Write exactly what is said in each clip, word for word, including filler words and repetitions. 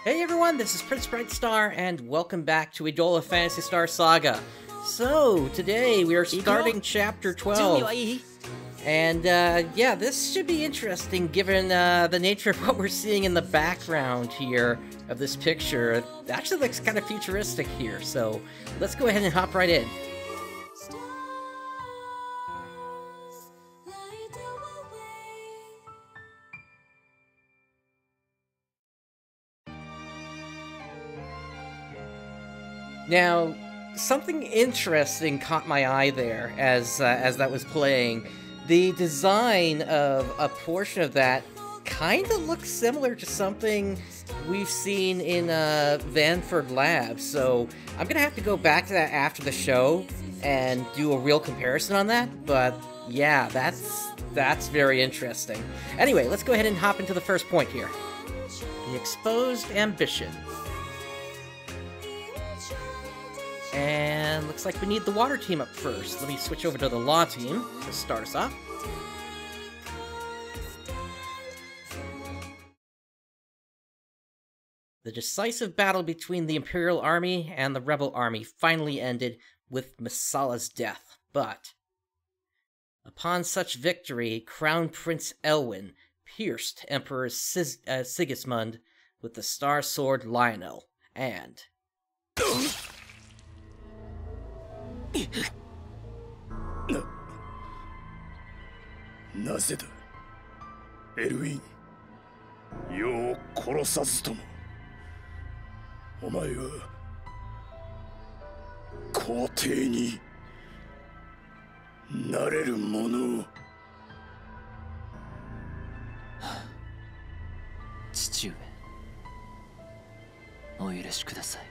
Hey everyone, this is Prince Brightstar, and welcome back to Edola Phantasy Star Saga. So, today we are starting Chapter twelve, and uh, yeah, this should be interesting given uh, the nature of what we're seeing in the background here of this picture. It actually looks kind of futuristic here, so let's go ahead and hop right in. Now, something interesting caught my eye there as uh, as that was playing. The design of a portion of that kind of looks similar to something we've seen in uh, Vanford Labs, so I'm gonna have to go back to that after the show and do a real comparison on that, but yeah, that's, that's very interesting. Anyway, let's go ahead and hop into the first point here. The Exposed Ambition. And looks like we need the water team up first. Let me switch over to the law team to start us off. The decisive battle between the Imperial Army and the Rebel Army finally ended with Masala's death, but upon such victory, Crown Prince Elwyn pierced Emperor Sis uh, Sigismund with the Star Sword Lionel, and... な、なぜだ、エルウィン。よう殺さずとも、お前は皇帝になれるものを。 父上、お許しください。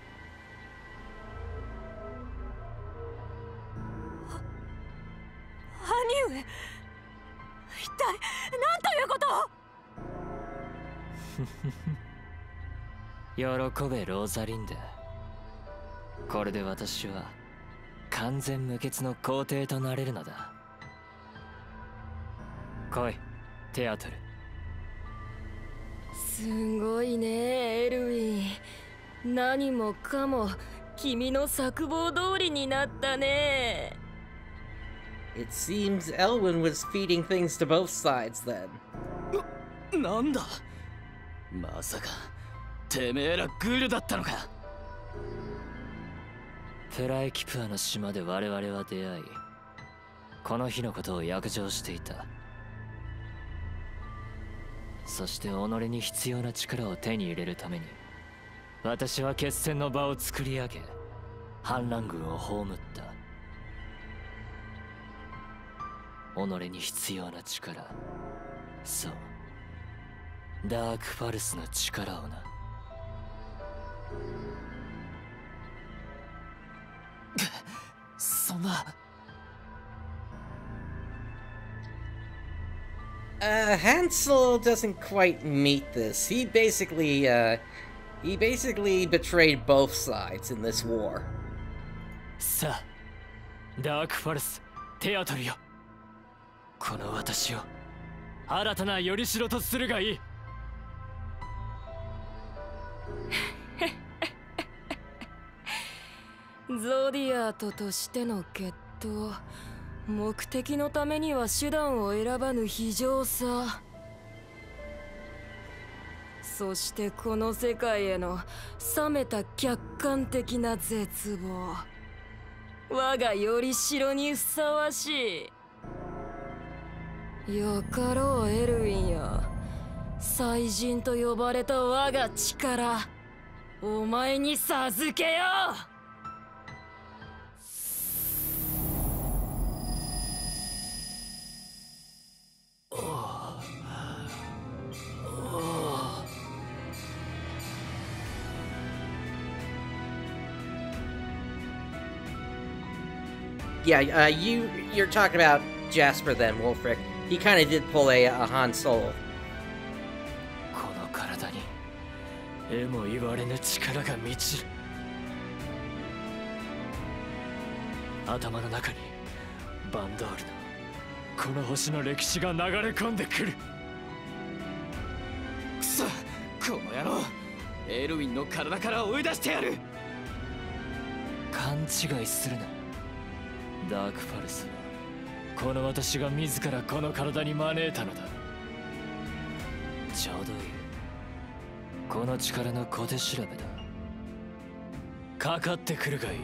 兄上、一体何ということを喜べローザリンダ。これで私は完全無欠の皇帝となれるのだ。来い、テアトル。 すごいね、エルウィン。何もかも君の策謀通りになったね。 It seems Elwyn was feeding things to both sides then. な、なんだ、まさかてめえらグールだったのか。プライキプアの島で我々は出会い、この日のことを約定していた。そして己に必要な力を手に入れるために、私は決戦の場を作り上げ、反乱軍を葬った。己に必要な力、そう、ダークファルスの力をな。そんな。 Uh, Hansel doesn't quite meet this. He basically, uh, he basically betrayed both sides in this war. さあ、ダークファルス、テアトルよ。この私を新たなよりしろとするがいい。 ゾディアートとしての決闘、目的のためには手段を選ばぬ非情さ。そしてこの世界への冷めた客観的な絶望、我がよりしろにふさわしい。よかろう、エルウィンや。祭人と呼ばれた我が力、お前に授けよう。 Yeah, uh, you, you're talking about Jasper then, Wolfric. He kind of did pull a, a Han Solo. この体にえも言われぬ力が満ちる。頭の中にバンドールのこの星の歴史が流れ込んでくる。くそ、この野郎、 エルウィンの体から追い出してやる。勘違いするな。ダークファルスはこの私が自らこの体に招いたのだ。ちょうどいい。この力の小手調べだ。かかってくるがいい。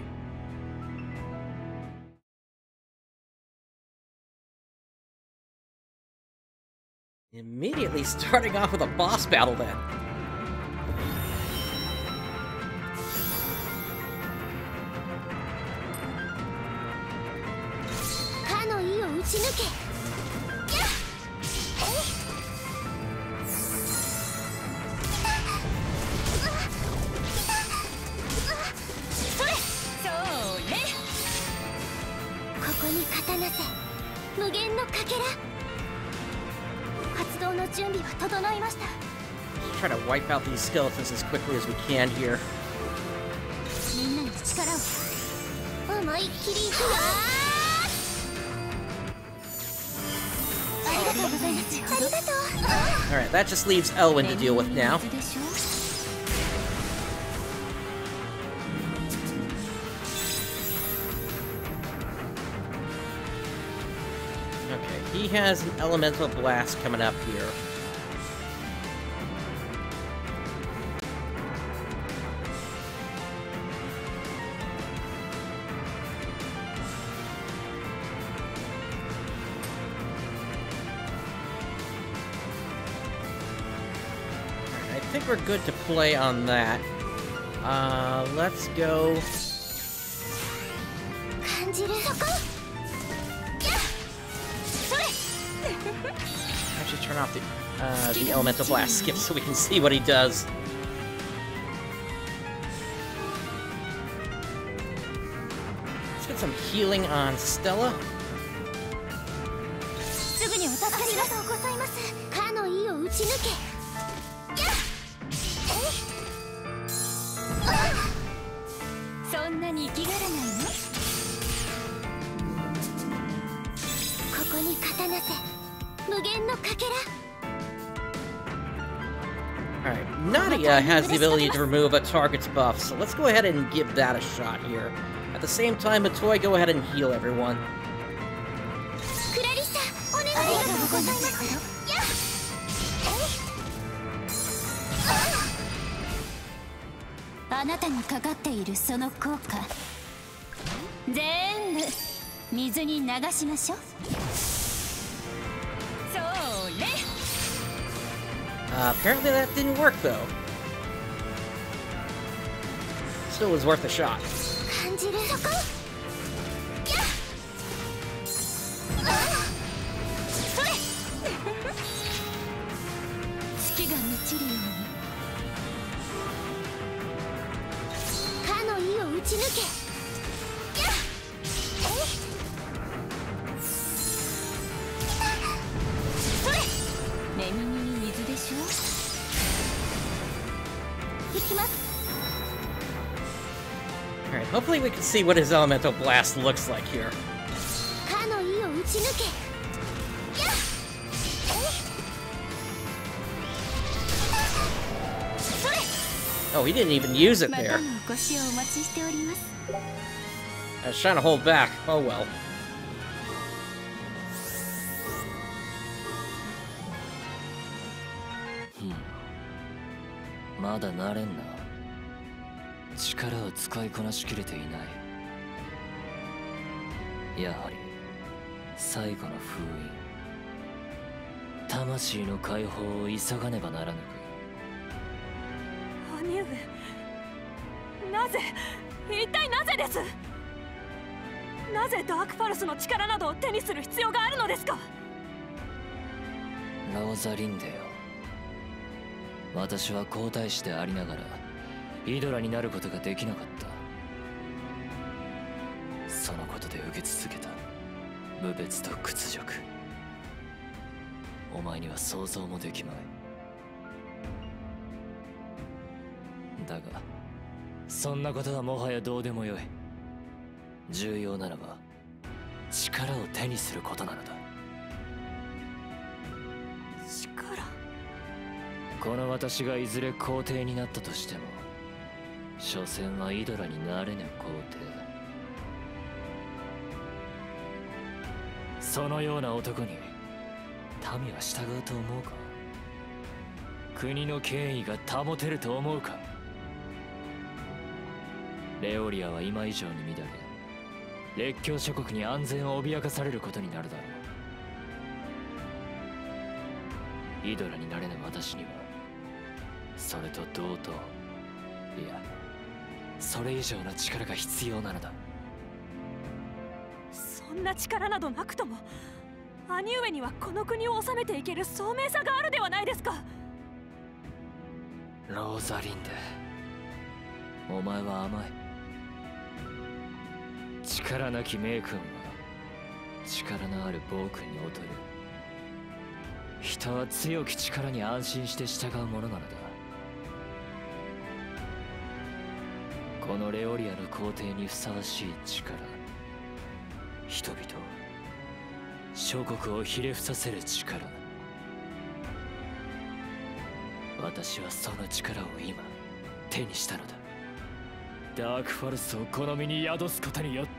Immediately starting off with a boss battle then. かの意を打ち抜け。やっそれそうね。ここに刀せ無限のかけら。活動の準備は整いました。 Try to wipe out these skeletons as quickly as we can here. みんなの力を思いっきりいくよ。ありがとうございます。ありがとう。 Alright, that just leaves Elwyn to deal with now. Okay, he has an elemental blast coming up here. I think we're good to play on that. Uh, let's go. Actually, turn off the uh, the elemental blast skip so we can see what he does. Let's get some healing on Stella. Alright, Nadia has the ability to remove a target's buff, so let's go ahead and give that a shot here. At the same time, Matoy, go ahead and heal everyone. あなたにかかっているその効果全部水に流しましょう。そうね。 Uh, apparently that didn't work though. Still was worth a shot. 感じるそこ。やっ。それ。月が満ちるように。 かの意を打ち抜け。やっ。それ。寝耳に水でしょ。行きます。 Alright, hopefully we can see what his elemental blast looks like here. かの意を打ち抜け。やっ。それ。 Oh, he didn't even use it また there. のお越しをお待ちしております。 I was trying to hold back. Oh well. まだ慣れんな。力を使いこなしきれていない。やはり最後の封印、魂の解放を急がねばならぬか。 兄上、なぜ、一体なぜです。なぜダークパルスの力などを手にする必要があるのですか。 ローザリンデよ、私は皇太子でありながらイドラになることができなかった。そのことで受け続けた無別と屈辱、お前には想像もできまい。だがそんなことはもはやどうでもよい。重要ならば力を手にすることなのだ。 力、 この私がいずれ皇帝になったとしても、所詮はイドラになれぬ皇帝だ。そのような男に民は従うと思うか？国の権威が保てると思うか？レオリアは今以上に乱れ、列強諸国に安全を脅かされることになるだろう。イドラになれぬ私にはそれと同等、いやそれ以上の力が必要なのだ。 そんな力などなくとも兄上にはこの国を治めていける聡明さがあるではないですか。 ローザリンデ、お前は甘い。力なき名君は力のある暴君に劣る。人は強き力に安心して従うものなのだ。このレオリアの皇帝にふさわしい力、人々を諸国をひれ伏させる力、私はその力を今手にしたのだ。ダークファルスをこの身に宿すことによって。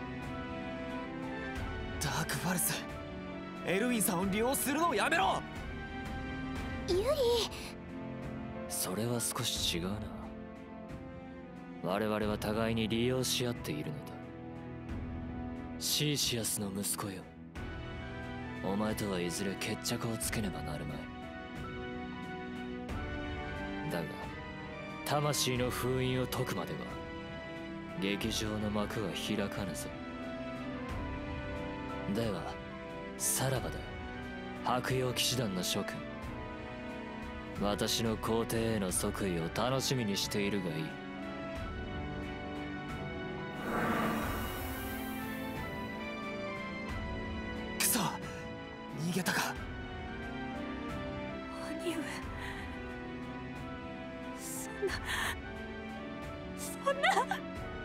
ダークファルス、エルウィンさんを利用するのをやめろ。 ユリ、 それは少し違うな。我々は互いに利用し合っているのだ。シーシアスの息子よ、お前とはいずれ決着をつけねばなるまい。だが魂の封印を解くまでは劇場の幕は開かぬぞ。ではさらばだ、白曜騎士団の諸君。私の皇帝への即位を楽しみにしているがいい。 くそ、逃げたか。 兄上、そんなそんな。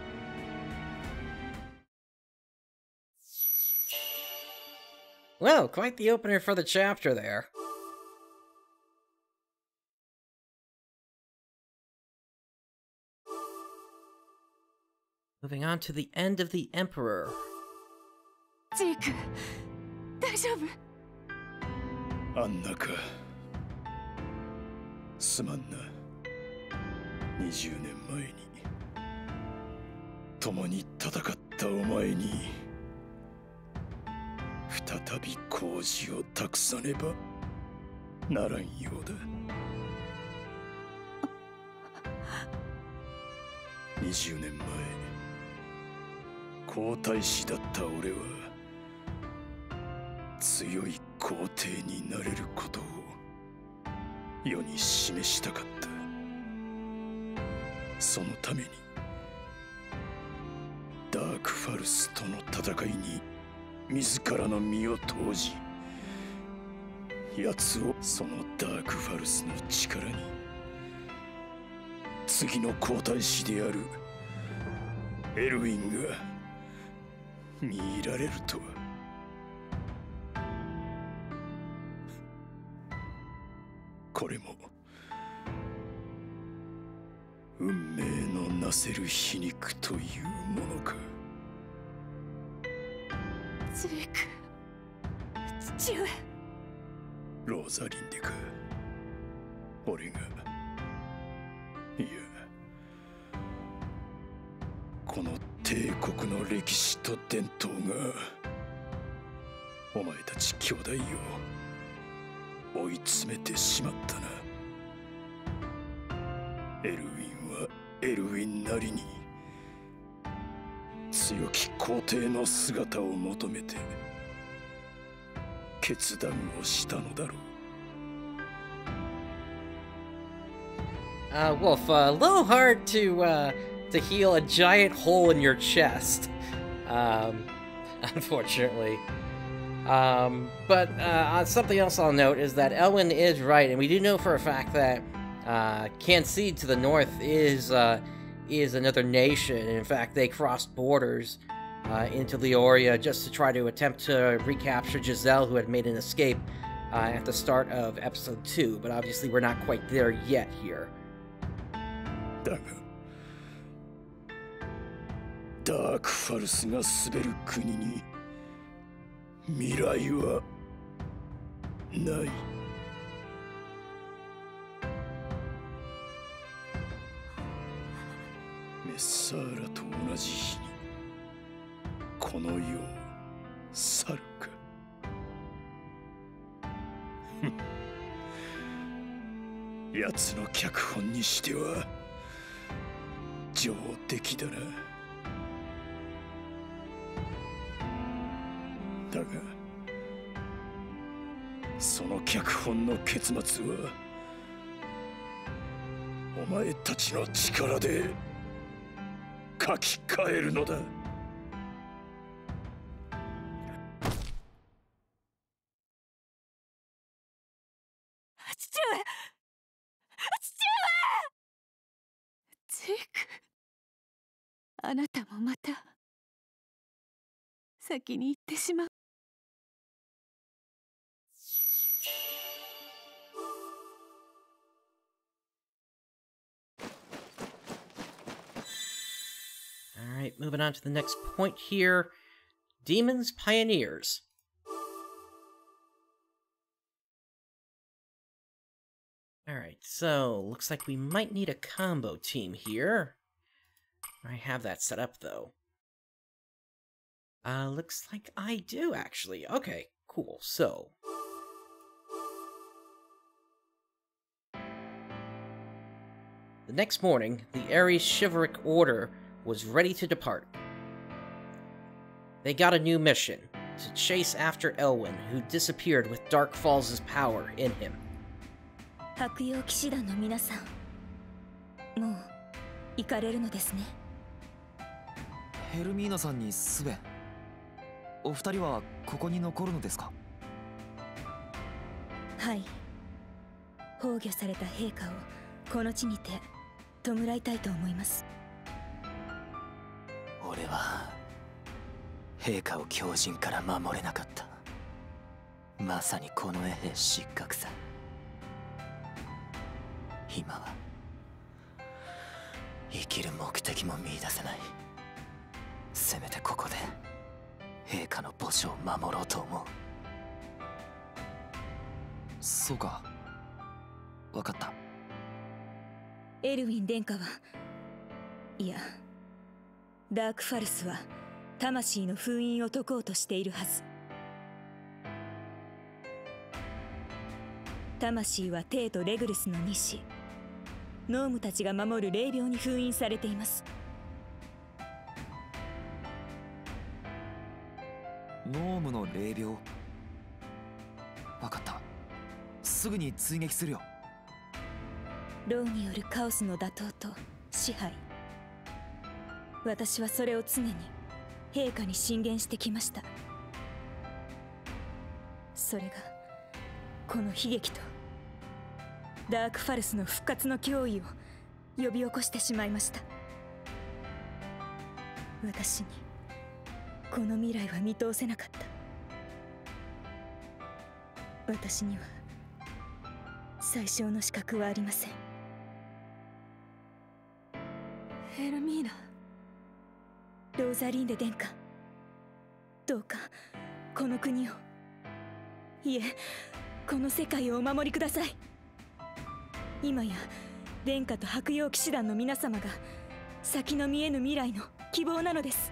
Well, quite the opener for the chapter there. Moving on to the end of the Emperor. ジーク、大丈夫？ あんなか。すまんな。にじゅうねんまえに共に戦ったお前に再び工事を託さねばならんようだ。にじゅうねんまえ、皇太子だった俺は強い皇帝になれることを世に示したかった。そのためにダークファルスとの戦いに自らの身を投じ、奴をそのダークファルスの力に次の皇太子であるエルウィンが見入られるとは。これも運命のなせる皮肉というものか。 ジーク、父上。 ローザリンデか。俺が、いや、この帝国の歴史と伝統がお前たち兄弟を追い詰めてしまったな。エルウィンはエルウィンなりに強き皇帝の姿を求めて決断をしたのだろう。 Uh, Wolf, uh, a little hard to, uh, to heal a giant hole in your chest, um, unfortunately. Um, but, uh, something else I'll note is that Elwyn is right, and we do know for a fact that, uh, Canseed to the north is, uh, is another nation, and in fact, they crossed borders, uh, into Leoria just to try to attempt to recapture Giselle, who had made an escape, uh, at the start of episode two, but obviously we're not quite there yet here. だがダークファルスが滑る国に未来はない。メッサーラと同じ日にこの世を去るか。奴の脚本にしては上出来だな。だがその脚本の結末はお前たちの力で書き換えるのだ。 父上、父上。ジーク、あなたもまた先に行ってしまう。 Alright, moving on to the next point here. Demons Pioneers. Alright, so looks like we might need a combo team here. I have that set up though. Uh, looks like I do actually. Okay, cool. So the next morning, the Ares Chivalric Order was ready to depart. They got a new mission, to chase after Elwyn, who disappeared with Dark Falls' power in him. 白曜騎士団の皆さん、もう行かれるのですね。 ヘルミーナさんにスベン、お二人はここに残るのですか？ はい。崩御された陛下をこの地にて弔いたいと思います。 俺は陛下を狂人から守れなかった。まさにこの衛兵失格さ。今は生きる目的も見出せない。せめてここで陛下の墓所を守ろうと思う。 そうか、分かった。 エルウィン殿下は、いやダークファルスは魂の封印を解こうとしているはず。魂はテイとレグルスの二子ノームたちが守る霊廟に封印されています。 ノームの霊廟。分かった、すぐに追撃するよ。 ローによるカオスの打倒と支配、私はそれを常に陛下に進言してきました。それがこの悲劇とダークファルスの復活の脅威を呼び起こしてしまいました。私にこの未来は見通せなかった。私には最小の資格はありません。 ヘルミーナ、 ローザリンデ殿下、どうかこの国を、いえこの世界をお守りください。今や殿下と白曜騎士団の皆様が先の見えぬ未来の希望なのです。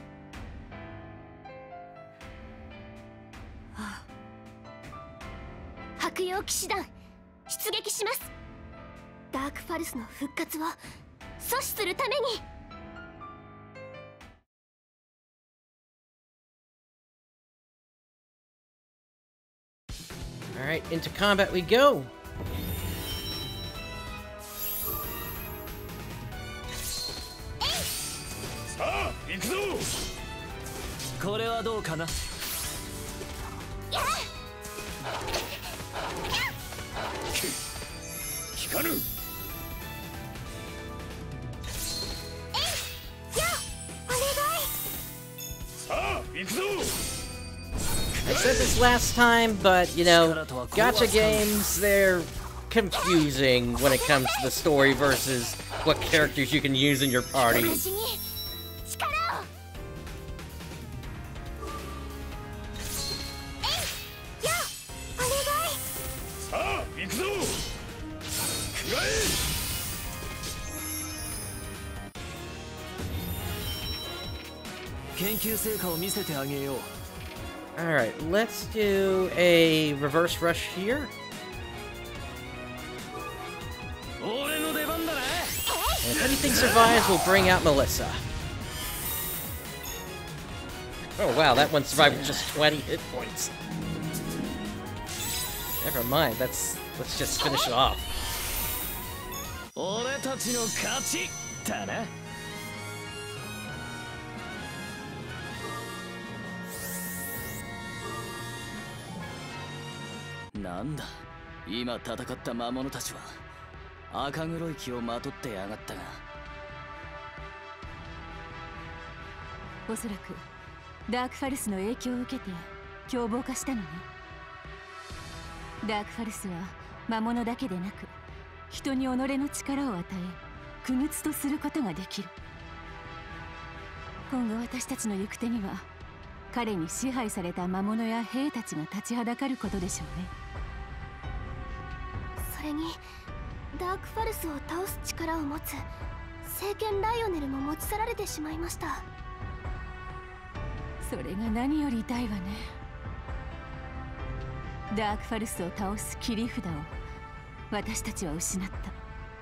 ああ、白曜騎士団出撃します。ダークファルスの復活を阻止するために。 Alright, into combat we go! さあ、行くぞ！ これはどうかな？ 聞かぬ！さあ、行くぞ！ I said this last time, but you know, gacha games, they're confusing when it comes to the story versus what characters you can use in your party. Alright, let's do a reverse rush here. And if anything survives, we'll bring out Melissa. Oh wow, that one survived with just twenty hit points. Never mind, that's... let's just finish it off. Nanda, 今戦った魔物たちは赤黒い気をまとってやがったが、 おそらくダークファルスの影響を受けて凶暴化したのね。ダークファルスは魔物だけでなく、人に己の力を与え傀儡とすることができる。今後私たちの行く手には、彼に支配された魔物や兵たちが立ちはだかることでしょうね。 それにダークファルスを倒す力を持つ聖剣ライオネルも持ち去られてしまいました。 それが何より痛いわね。ダークファルスを倒す切り札を私たちは失った。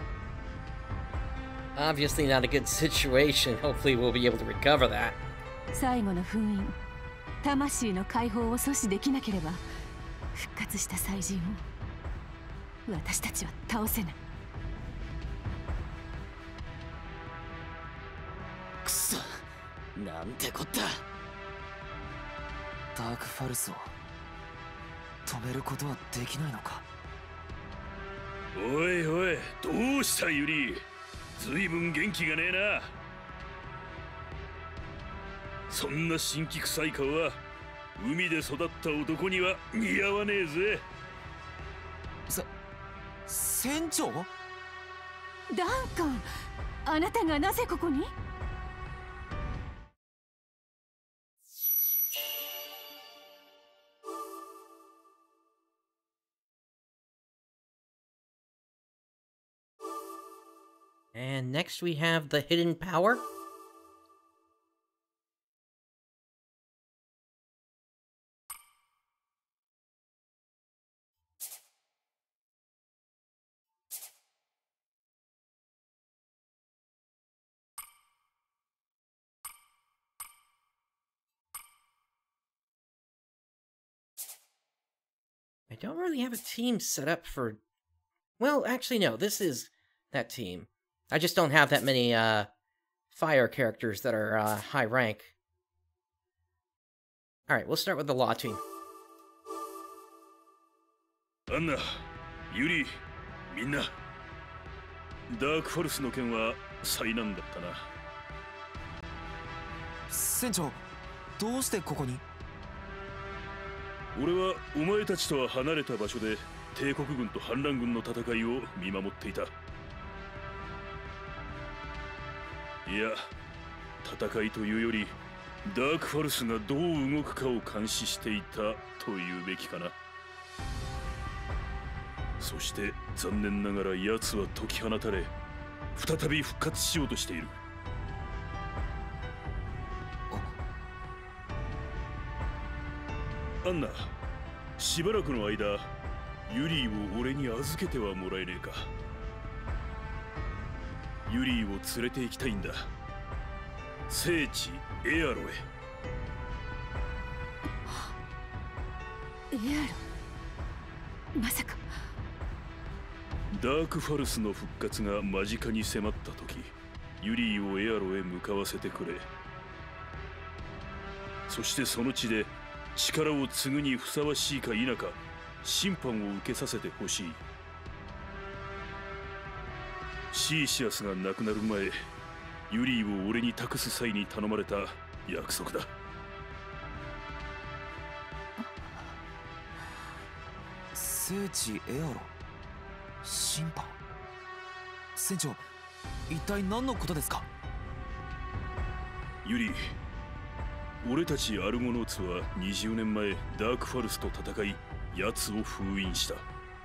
Obviously not a good situation. Hopefully we'll be able to recover that. 最後の封印、魂の解放を阻止できなければ、復活した祭人を私たちは倒せない。 くそ、なんてこった。 ダークファルスを止めることはできないのか。 おいおい、どうしたユリ。ずいぶん元気がねえな。そんな神気臭い顔は海で育った男には似合わねえぜ。 せ船長？ ダンカン、あなたがなぜここに？ And next we have the Hidden Power. I don't really have a team set up for... Well, actually no, this is that team. I just don't have that many, uh, fire characters that are, uh, high rank. Alright, we'll start with the Law team. Anna, Yuri, みんな。ダークファルスの件は災難だったな。 船長、どうしてここに？ 俺はお前たちとは離れた場所で帝国軍と反乱軍の戦いを見守っていた。いや、戦いというよりダークファルスがどう動くかを監視していたというべきかな。そして残念ながら奴は解き放たれ、再び復活しようとしている。アンナ、しばらくの間ユリーを俺に預けてはもらえねえか。ユリーを連れて行きたいんだ。聖地エアロへ。 エアロ？まさか。 ダークファルスの復活が間近に迫った時、ユリーをエアロへ向かわせてくれ。そしてその地で力を継ぐにふさわしいか否か審判を受けさせてほしい。シーシアスが亡くなる前、ユリーを俺に託す際に頼まれた約束だ。 聖地エアロ審判。船長、一体何のことですか？ ユリ、俺たちアルゴノーツはにじゅうねんまえダークファルスと戦い奴を封印した。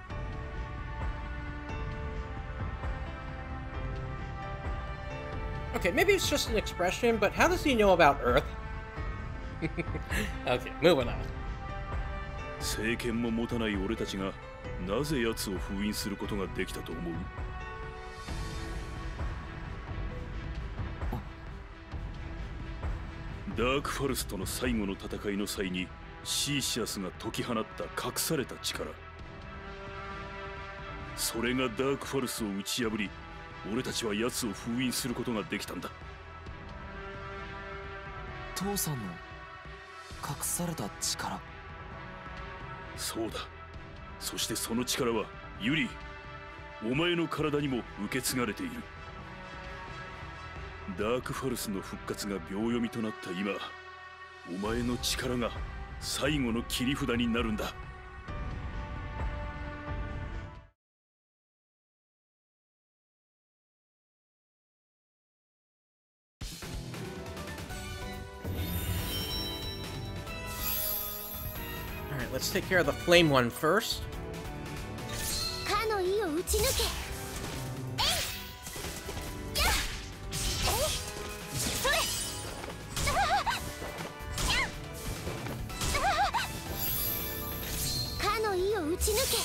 Okay, maybe it's just an expression, but how does he know about Earth? Okay, moving on. 政権も持たない俺たちがなぜ奴を封印することができたと思う？ダークファルスとの最後の戦いの際にシーシアスが解き放った隠された力、それがダークファルスを打ち破り、俺たちは奴を封印することができたんだ。 父さんの隠された力。 そうだ。そしてその力はユリ、お前の体にも受け継がれている。ダークファルスの復活が秒読みとなった今、お前の力が最後の切り札になるんだ。 Alright, let's take care of the flame one first. かの意を打ち抜け。打ち抜け。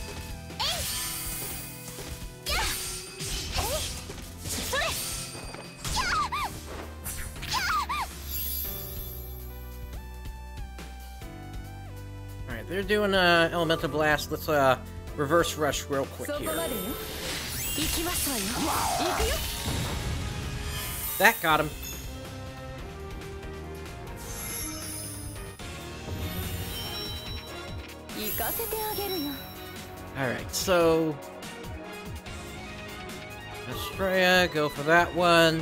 それ。 Alright, they're doing uh, elemental blast. Let's uh reverse rush real quick here. That got him. Alright, so Estrella, go for that one.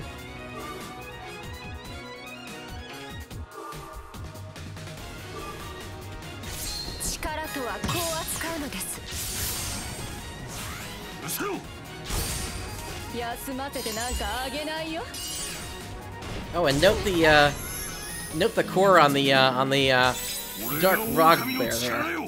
Oh, and note the uh note the core on the uh on the uh dark rock bear there.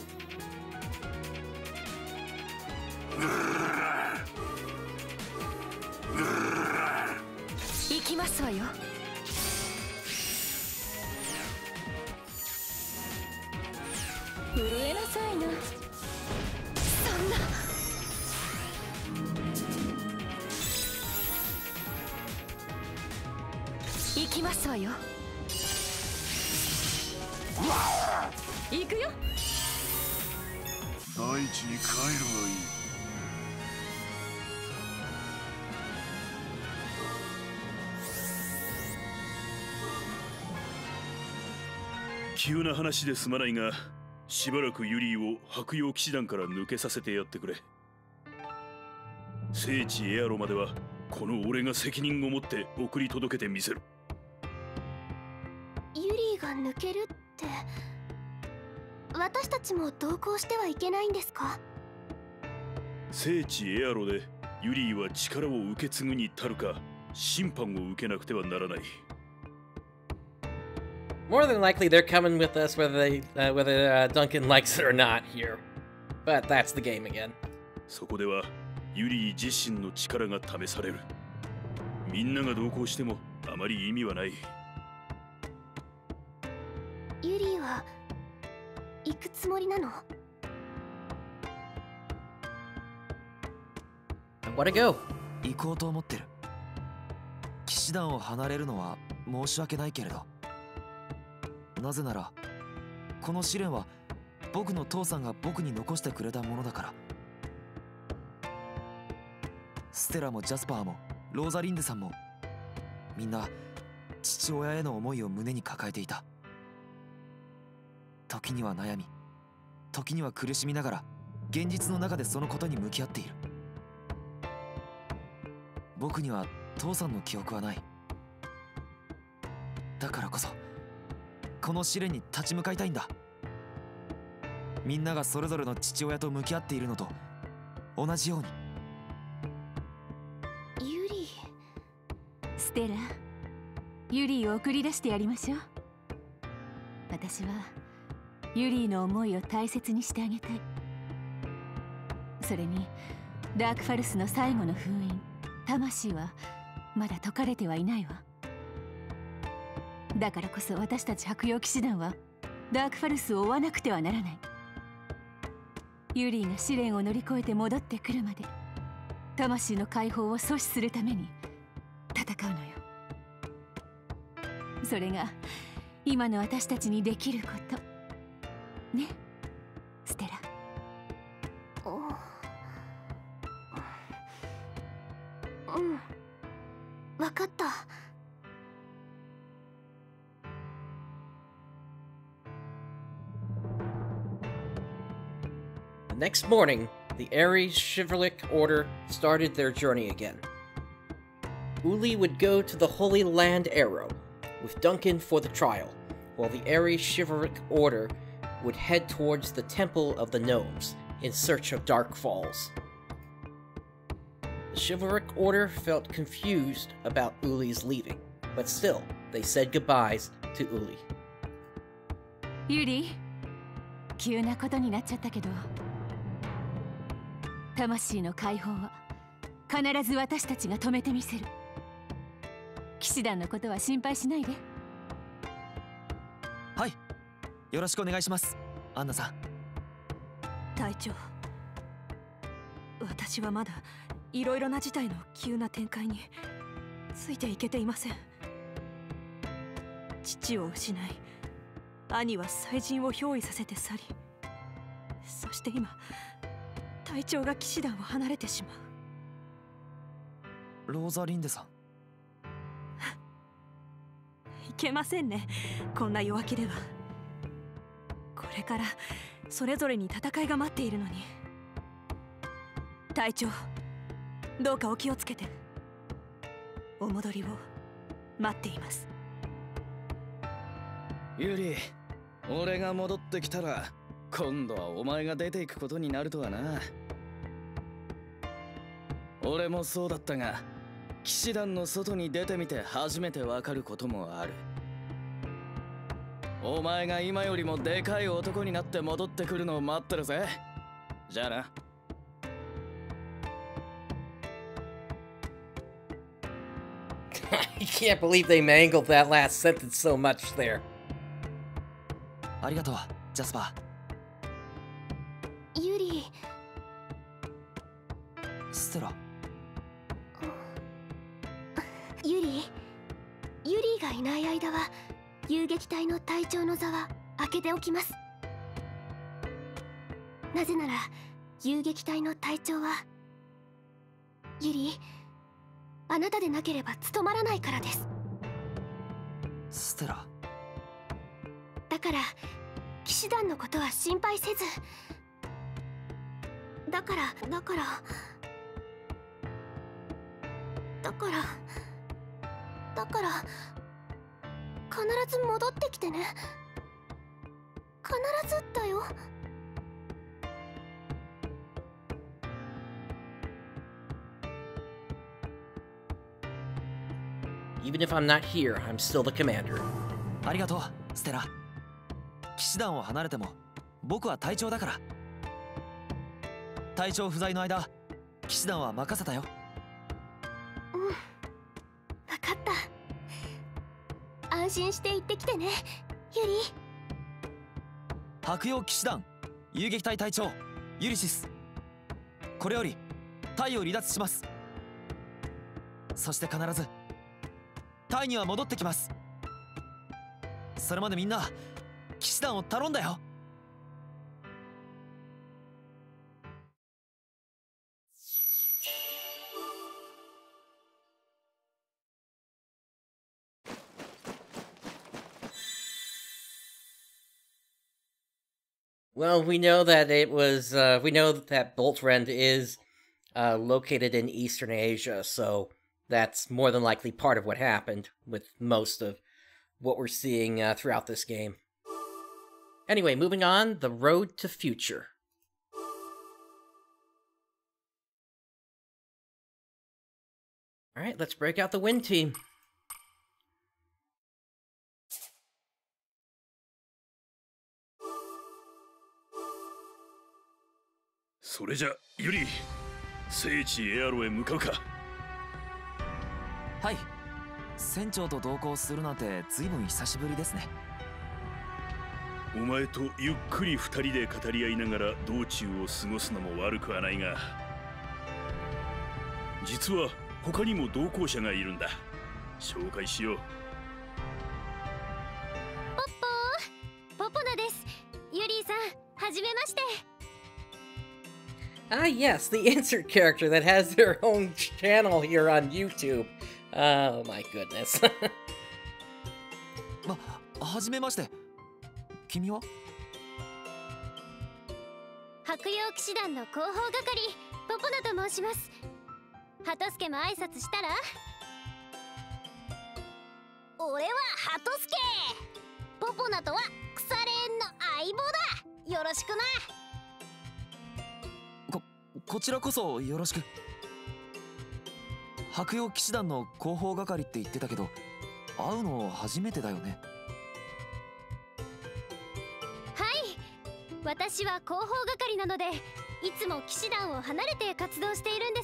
「急な話ですまないが、しばらくユリーを白曜騎士団から抜けさせてやってくれ。聖地エアロまではこの俺が責任を持って送り届けてみせる。」 ユリーが抜けるって、私たちも同行してはいけないんですか？ 聖地エアロでユリーは力を受け継ぐに足るか審判を受けなくてはならない。 More than likely, they're coming with us, whether they, uh, whether uh, Duncan likes it or not here. But that's the game again. そこではユリー自身の力が試される。みんなが同行してもあまり意味はない。 ユリーは行くつもりなの ？Wanna go? 行こうと思ってる。騎士団を離れるのは申し訳ないけれど。なぜならこの試練は僕の父さんが僕に残してくれたものだから。ステラもジャスパーもローザリンデさんもみんな父親への思いを胸に抱えていた。時には悩み、時には苦しみながら現実の中でそのことに向き合っている。僕には父さんの記憶はない。だからこそこの試練に立ち向かいたいんだ。 みんながそれぞれの父親と向き合っているのと同じように。 ユリ。 ステラ、ユリーを送り出してやりましょう。私はユリーの思いを大切にしてあげたい。それにダークファルスの最後の封印、魂はまだ解かれてはいないわ。だからこそ私たち白羊騎士団はダークファルスを追わなくてはならない。ユリーが試練を乗り越えて戻ってくるまで魂の解放を阻止するために戦うのよ。それが今の私たちにできることね、ステラ。 うん、分かった。 The next morning, the Ares Chivalric Order started their journey again. Uli would go to the Holy Land Arrow with Duncan for the trial, while the Ares Chivalric Order would head towards the Temple of the Gnomes in search of Dark Falls. The Chivalric Order felt confused about Uli's leaving, but still, they said goodbyes to Uli. ユリー、急なことになっちゃったけど、魂の解放は必ず私たちが止めてみせる。騎士団のことは心配しないで。 はい、よろしくお願いします、アンナさん。 隊長、私はまだいろいろな事態の急な展開についていけていません。父を失い、兄は祭神を憑依させて去り、そして今隊長が騎士団を離れてしまう。ローザリンデさん。 いけませんね、こんな弱気では。これからそれぞれに戦いが待っているのに。隊長、どうかお気をつけて。お戻りを待っています。 ユリ、俺が戻ってきたら今度はお前が出ていくことになるとはな。俺もそうだったが、騎士団の外に出てみて初めてわかることもある。お前が今よりもでかい男になって戻ってくるのを待ってるぜ。じゃあな。 I can't believe they mangled that last sentence so much there. ありがとう、ジャスパー。ユリ。 ステラ。 ユリ。ユリがいない間は遊撃隊の隊長の座は開けておきます。なぜなら遊撃隊の隊長はユリ、あなたでなければ務まらないからです。 ステラ。 だから騎士団のことは心配せず。だからだからだからだから必ず戻ってきてね。必ずだよ。 Even if I'm not here, I'm still the commander. ありがとう、ステラ。騎士団を離れても僕は隊長だから。隊長不在の間、騎士団は任せたよ。 うん、分かった。安心して行ってきてね、ユリ。 白羊騎士団遊撃隊隊長ユリシス、これより隊を離脱します。そして必ず隊には戻ってきます。それまでみんな騎士団を頼んだよ。 Well, we know that it was, uh, we know that Boltrend is uh, located in Eastern Asia, so that's more than likely part of what happened with most of what we're seeing uh, throughout this game. Anyway, moving on, The Road to Future. Alright, let's break out the Wind Team. それじゃユリ、聖地エアロへ向かうか。 はい。船長と同行するなんてずいぶん久しぶりですね。 お前とゆっくり二人で語り合いながら道中を過ごすのも悪くはないが、実は他にも同行者がいるんだ。紹介しよう。 ポッポー、ポポナです。ユリーさん、はじめまして。 Ah, yes, the insert character that has their own channel here on YouTube. Oh my goodness. ま、はじめまして。君は？ 白曜騎士団の広報係、ポポナと申します。ハトスケも挨拶したら？俺はハトスケ。ポポナとは腐れ縁の相棒だ。よろしくな。 こちらこそよろしく。白曜騎士団の広報係って言ってたけど、会うの初めてだよね。 はい、私は広報係なので、いつも騎士団を離れて活動しているんです。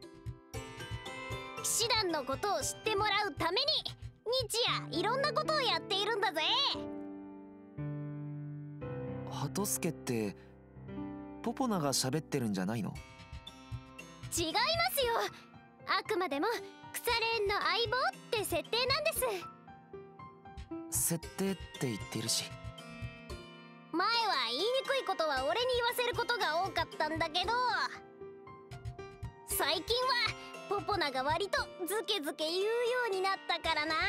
騎士団のことを知ってもらうために日夜いろんなことをやっているんだぜ。 ハトスケってポポナが喋ってるんじゃないの？ 違いますよ。あくまでも腐れ縁の相棒って設定なんです。 設定って言ってるし。 前は言いにくいことは俺に言わせることが多かったんだけど、最近はポポナが割とズケズケ言うようになったからな。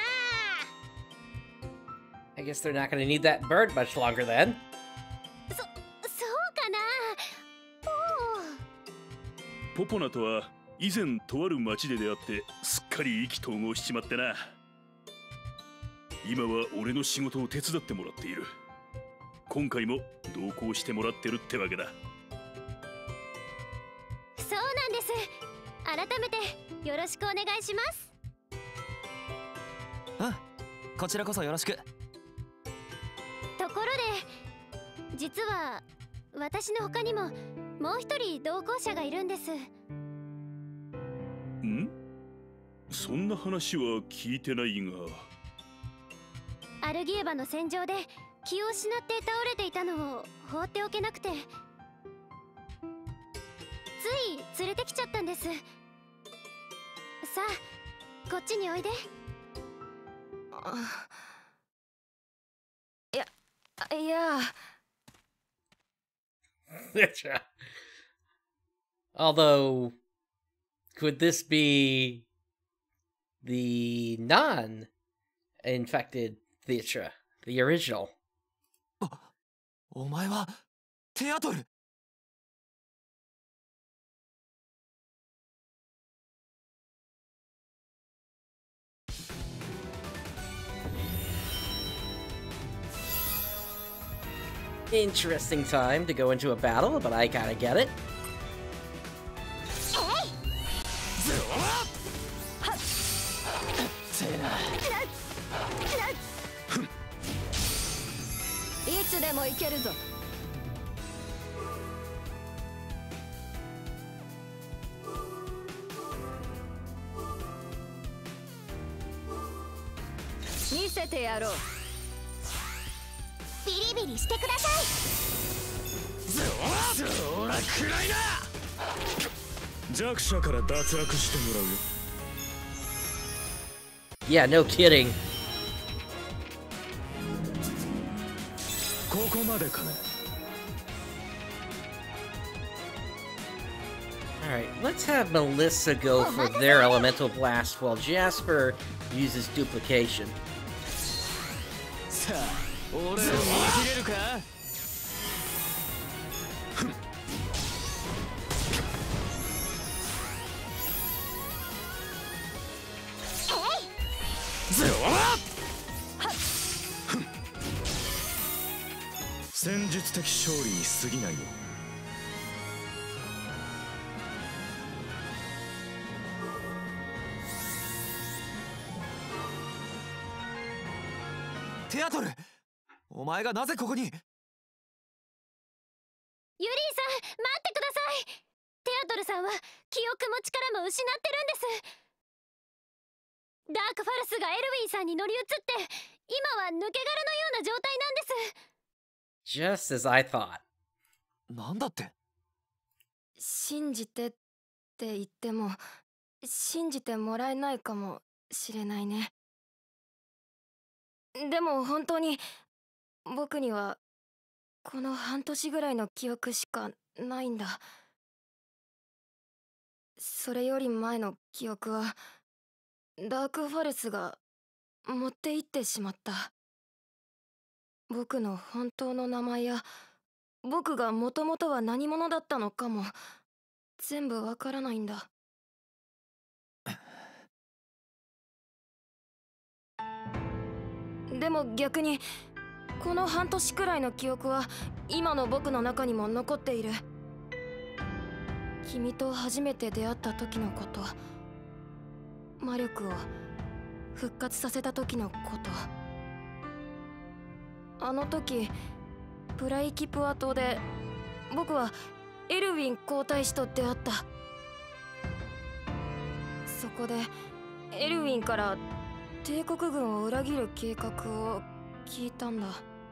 I guess they're not gonna need that bird much longer then. そ、そうかな。 ポポナとは以前とある町で出会ってすっかり意気投合しちまってな。今は俺の仕事を手伝ってもらっている。今回も同行してもらってるってわけだ。 そうなんです。改めてよろしくお願いします。 うん、こちらこそよろしく。 ところで、実は私の他にももう一人同行者がいるんです。 ん？そんな話は聞いてないが。 アルギエバの戦場で気を失って倒れていたのを放っておけなくて、つい連れてきちゃったんです。さあ、こっちにおいで。 いや、いや。 Although, could this be the non-infected Theatra, the original? あ、お前はテアトル。 Interesting time to go into a battle, but I kinda get it. いつでも行けるぞ。見せてやろう。 ビリビリしてください。 そらくらいな。弱者から脱落してもらうよ。 Yeah, no kidding. ここまでかね。 Alright, let's have Melissa go for their elemental blast while Jasper uses duplication. さあ、俺を見切れるか？ 戦術的勝利に過ぎないよ。 テアトル、お前がなぜここに？ユリーさん、待ってください。テアトルさんは記憶も力も失ってるんです。ダークファルスがエルウィンさんに乗り移って今は抜け殻のような状態なんです。 Just as I thought. なんだって？ 信じてって言っても信じてもらえないかもしれないね。でも本当に僕にはこの半年ぐらいの記憶しかないんだ。それより前の記憶はダークファルスが持って行ってしまった。僕の本当の名前や僕がもともとは何者だったのかも全部わからないんだ。でも逆にこの半年くらいの記憶は今の僕の中にも残っている。君と初めて出会った時のこと、魔力を復活させた時のこと、あの時プライキプア島で僕はエルウィン皇太子と出会った。そこでエルウィンから帝国軍を裏切る計画を聞いたんだ。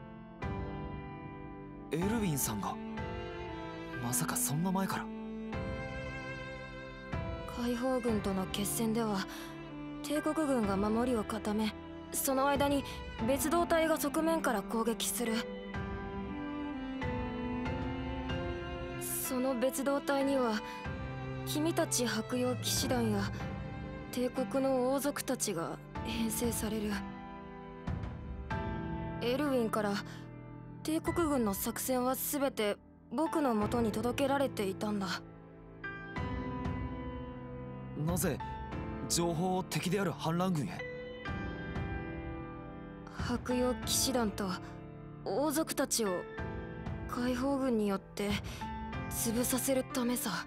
エルウィンさんがまさかそんな前から？ 解放軍との決戦では帝国軍が守りを固め、その間に別動隊が側面から攻撃する。その別動隊には君たち白洋騎士団や帝国の王族たちが編成される。エルウィンから帝国軍の作戦は全て僕の元に届けられていたんだ。 なぜ情報を敵である反乱軍へ？ 白洋騎士団と王族たちを解放軍によって潰させるためさ。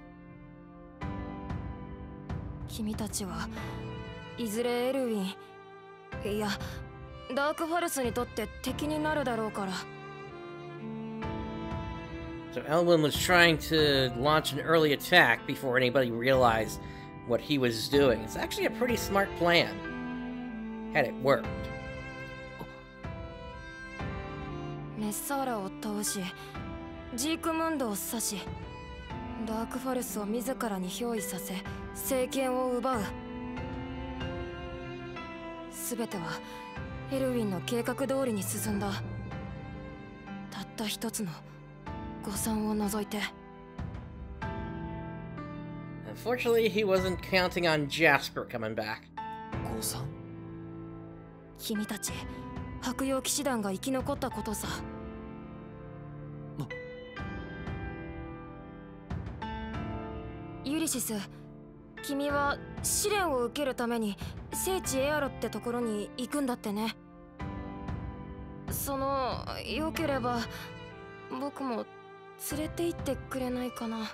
君たちはいずれエルウィン、いやダークファルスにとって敵になるだろうから。 So Elwyn was trying to launch an early attack before anybody realized what he was doing. It's actually a pretty smart plan, had it worked. メッサーラを倒し、ジークムンドを刺し、ダークファルスを自らに憑依させ政権を奪う。全てはエルウィンの計画通りに進んだ。たった一つの誤算を除いて。 Unfortunately, he wasn't counting on Jasper coming back. 誤算？ 君たち白洋騎士団が生き残ったことさ。ユリシス、君は試練を受けるために聖地エアロってところに行くんだってね。そのよければ僕も連れて行ってくれないかな。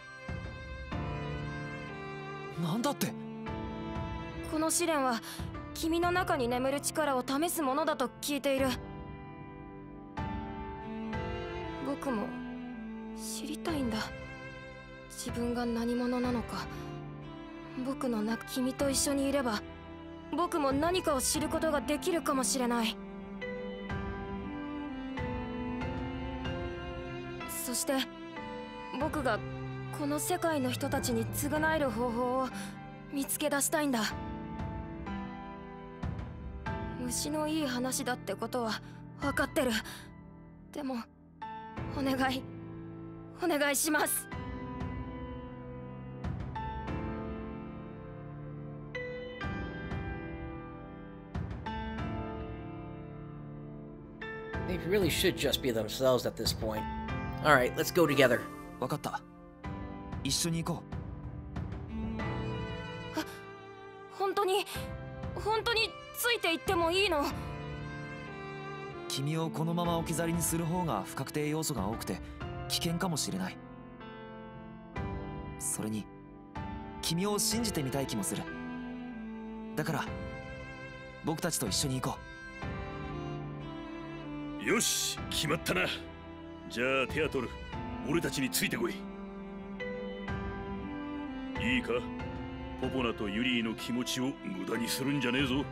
なんだって？ この試練は君の中に眠る力を試すものだと聞いている。僕も知りたいんだ。自分が何者なのか。僕のな君と一緒にいれば僕も何かを知ることができるかもしれない。そして僕がこの世界の人たちに償える方法を見つけ出したいんだ。虫のいい話だってことは分かってる。でもお願いお願いします。 They really should just be themselves at this point. Alright, let's go together. わかった。一緒に行こう。本当に本当について行ってもいいの？ 聞君をこのまま置き去りにする方が不確定要素が多くて危険かもしれない。それに君を信じてみたい気もする。だから僕たちと一緒に行こう。よし、決まったな。じゃあテアトル、俺たちについてこい。いいか、ポポナとユリーの気持ちを無駄にするんじゃねえぞ。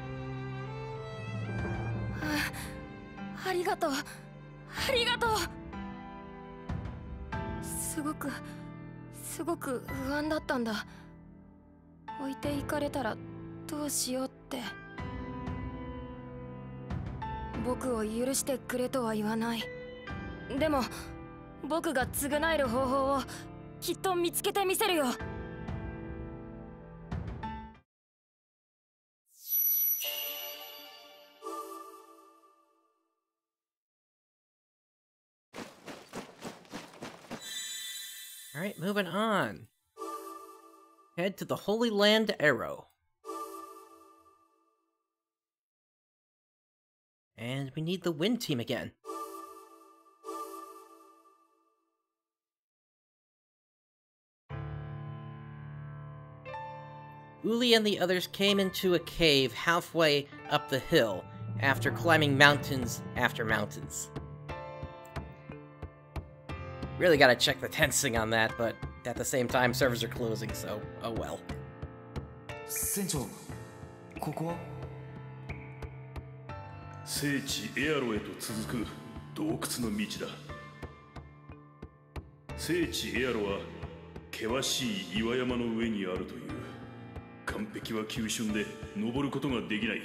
あ、ありがとう、ありがとう。すごくすごく不安だったんだ。置いていかれたらどうしようって。僕を許してくれとは言わない。でも僕が償える方法をきっと見つけてみせるよ。 Alright, moving on. Head to the Holy Land Arrow. And we need the Wind Team again. Uli and the others came into a cave halfway up the hill after climbing mountains after mountains. Really gotta check the tensing on that, but at the same time, servers are closing, so oh well. 船長、ここは聖地エアロへと続く洞窟の道だ。聖地エアロは険しい岩山の上にあるという。岩壁は急峻で登ることができない。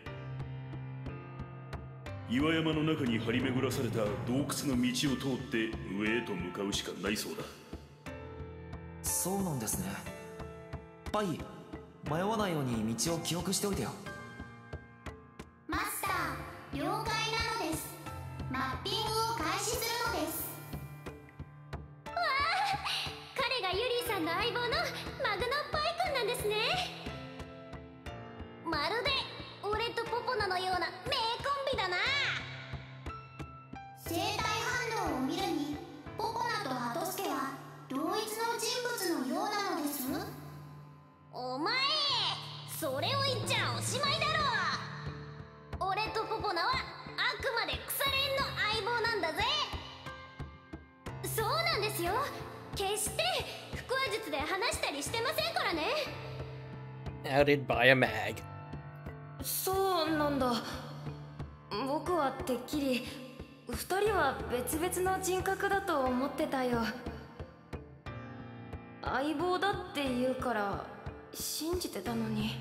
岩山の中に張り巡らされた洞窟の道を通って上へと向かうしかないそうだ。 そうなんですね。パイ、迷わないように道を記憶しておいてよ。 マスター、了解なのです。マッピングを開始するのです。わあ、彼がユリーさんの相棒のマグノッパイ君なんですね。まるで俺とポポナのような名コンビだな。生体反応を見るにポポナとハトスケは同一の人物のようなのです。お前、それを言っちゃおしまいだろ。俺とポポナはあくまで腐れ縁の相棒なんだぜ。そうなんですよ。決して腹話術で話したりしてませんからね。 Outed by a mag. そうなんだ。僕はてっきり二人は別々の人格だと思ってたよ。相棒だって言うから信じてたのに。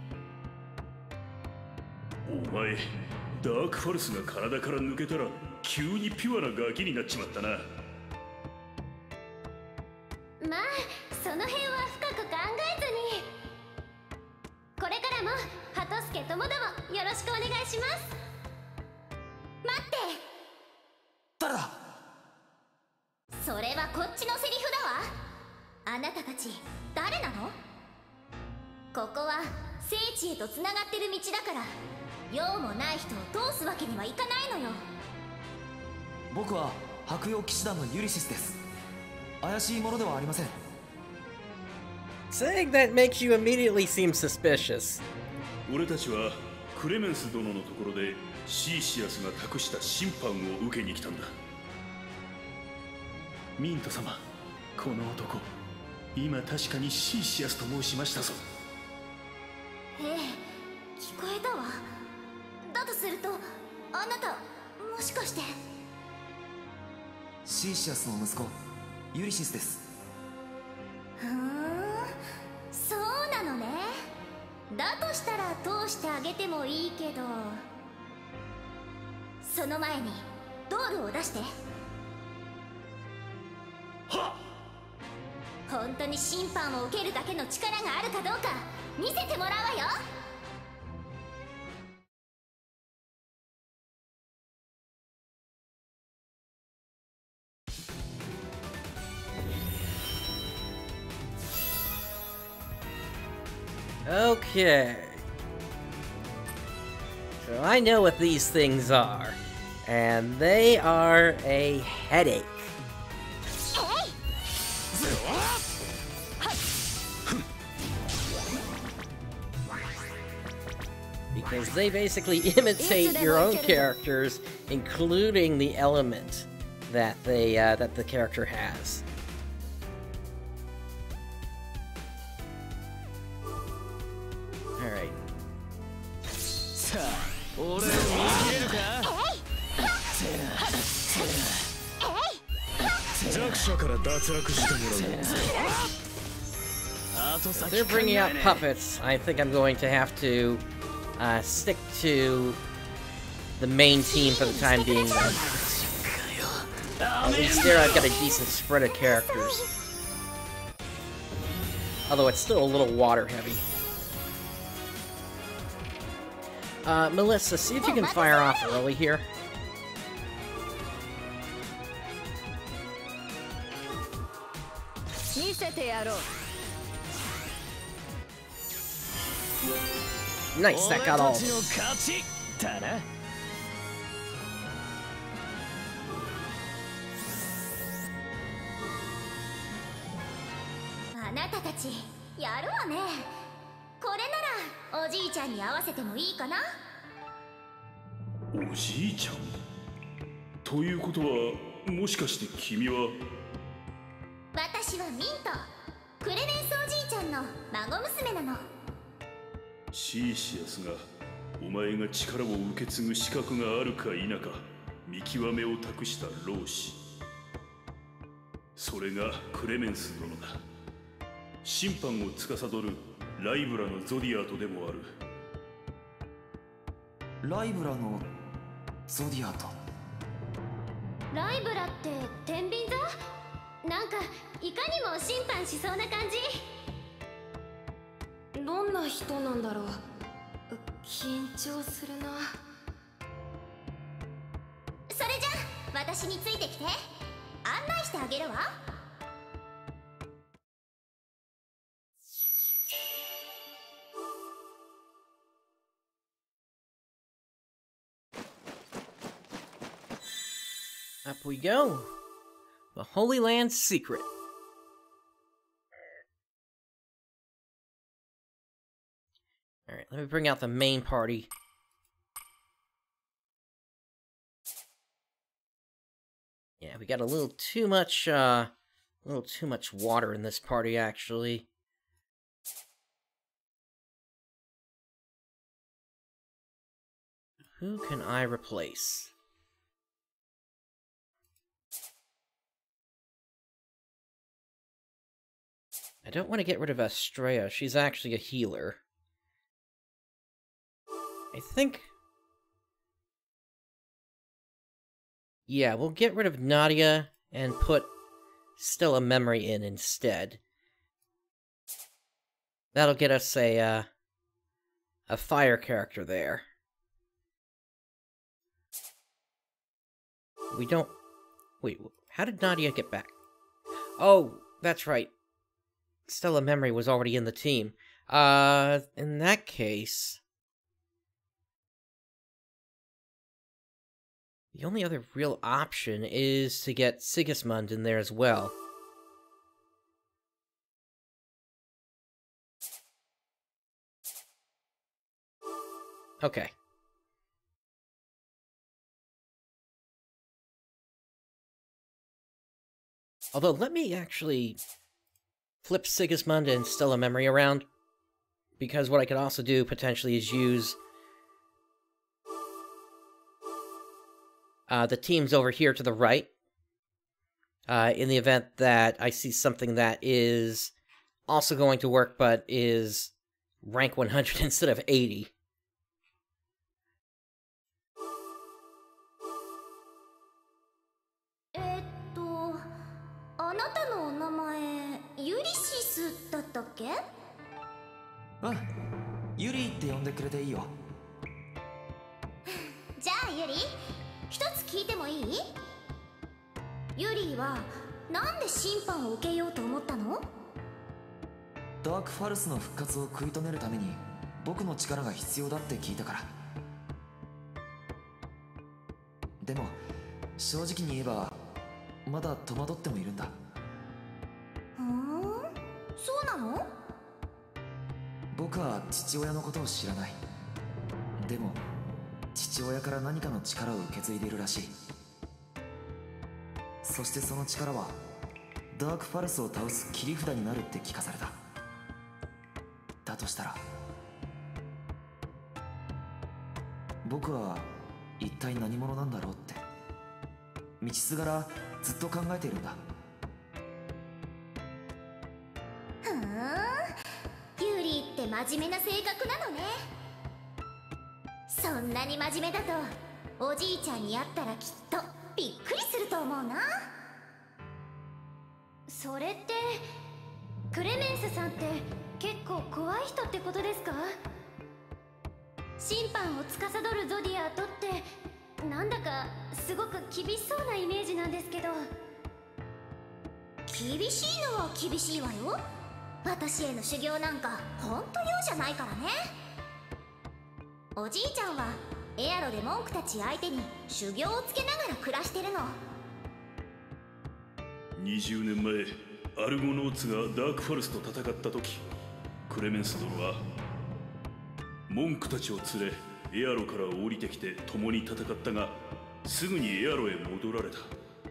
お前、ダークファルスが体から抜けたら急にピュアなガキになっちまったな。 まあその辺は深く考えずに。これからもハトスケともどもよろしくお願いします。待って、 誰だ。 それはこっちのセリフだわ。あなたたち誰なの？ここは聖地へとつながってる道だから、用もない人を通すわけにはいかないのよ。 僕は白曜騎士団のユリシスです。怪しいものではありません。 Saying that makes you immediately seem suspicious. 俺たちはクレメンス殿のところでシーシアスが託した審判を受けに来たんだ。ミント様、この男、今確かにシーシアスと申しましたぞ。 ええ、聞こえたわ。だとするとあなたもしかして。 シーシアスの息子ユリシスです。 ふーん、そうなのね。だとしたら通してあげてもいいけど、その前にドールを出して。 はっ。 本当に審判を受けるだけの力があるかどうか見せてもらうわよ。 Okay. So I know what these things are. And they are a headache. Because they basically imitate your own characters, including the element that they uh, that the character has. All right. 弱者から脱落してもらう。 If they're bringing out puppets, I think I'm going to have to uh, stick to the main team for the time being. Then. At least there I've got a decent spread of characters. Although it's still a little water heavy. Uh, Melissa, see if you can fire off early here. Nice, that got all. Oji-chan? ということは、もしかして君は私はミント。クレメンスおじいちゃんの孫娘なの。 シーシアスがお前が力を受け継ぐ資格があるか否か見極めを託した老子。それがクレメンス殿だ。審判を司るライブラのゾディアートでもある。 ライブラのゾディアート。 ライブラって天秤座？なんかいかにも審判しそうな感じ。 どんな人なんだろう。緊張するな。 それじゃ私についてきて。案内してあげるわ。 Up we go. The Holy Land Secret. Alright, let me bring out the main party. Yeah, we got a little too much, uh, a little too much water in this party, actually. Who can I replace? I don't want to get rid of Estrella. She's actually a healer. I think... Yeah, we'll get rid of Nadia and put Stella Memory in instead. That'll get us a, uh, a fire character there. We don't... Wait, how did Nadia get back? Oh, that's right. Stella Memory was already in the team. Uh, in that case... The only other real option is to get Sigismund in there as well. Okay. Although, let me actually flip Sigismund and Stella Memory around, because what I could also do, potentially, is use uh, the teams over here to the right, uh, in the event that I see something that is also going to work, but is rank one hundred instead of eighty. Ah, Yuri って呼んでくれていいよ。 じゃあユリ、一つ聞いてもいい？ユリはなんで審判を受けようと思ったの？ ダークファルスの復活を食い止めるために僕の力が必要だって聞いたから。 でも正直に言えばまだ戸惑ってもいるんだ。 ふーん、そうなの？ 僕は父親のことを知らない。でも父親から何かの力を受け継いでいるらしい。そしてその力はダークファルスを倒す切り札になるって聞かされた。だとしたら僕は一体何者なんだろうって道すがらずっと考えているんだ。 ふーん、ユーリーって真面目な性格なのね。そんなに真面目だとおじいちゃんに会ったらきっとびっくりすると思うな。それってクレメンスさんって結構怖い人ってことですか？審判を司るゾディアートってなんだかすごく厳しそうなイメージなんですけど。厳しいのは厳しいわよ。私への修行なんかほんと用じゃないからね。おじいちゃんはエアロで文句たち相手に修行をつけながら暮らしてるの。 にじゅうねんまえアルゴノーツがダークファルスと戦った時、クレメンス殿は文句たちを連れエアロから降りてきて共に戦ったが、すぐにエアロへ戻られた。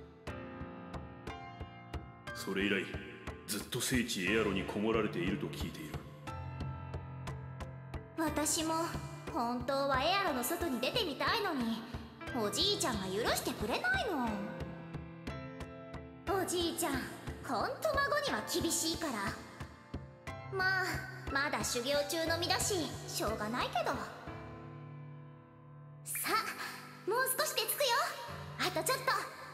それ以来ずっと聖地エアロにこもられていると聞いている。 私も本当はエアロの外に出てみたいのにおじいちゃんが許してくれないの。おじいちゃんほんと孫には厳しいから。まあまだ修行中の身だししょうがないけど。さあもう少しで着くよ。あとちょっと頑張って。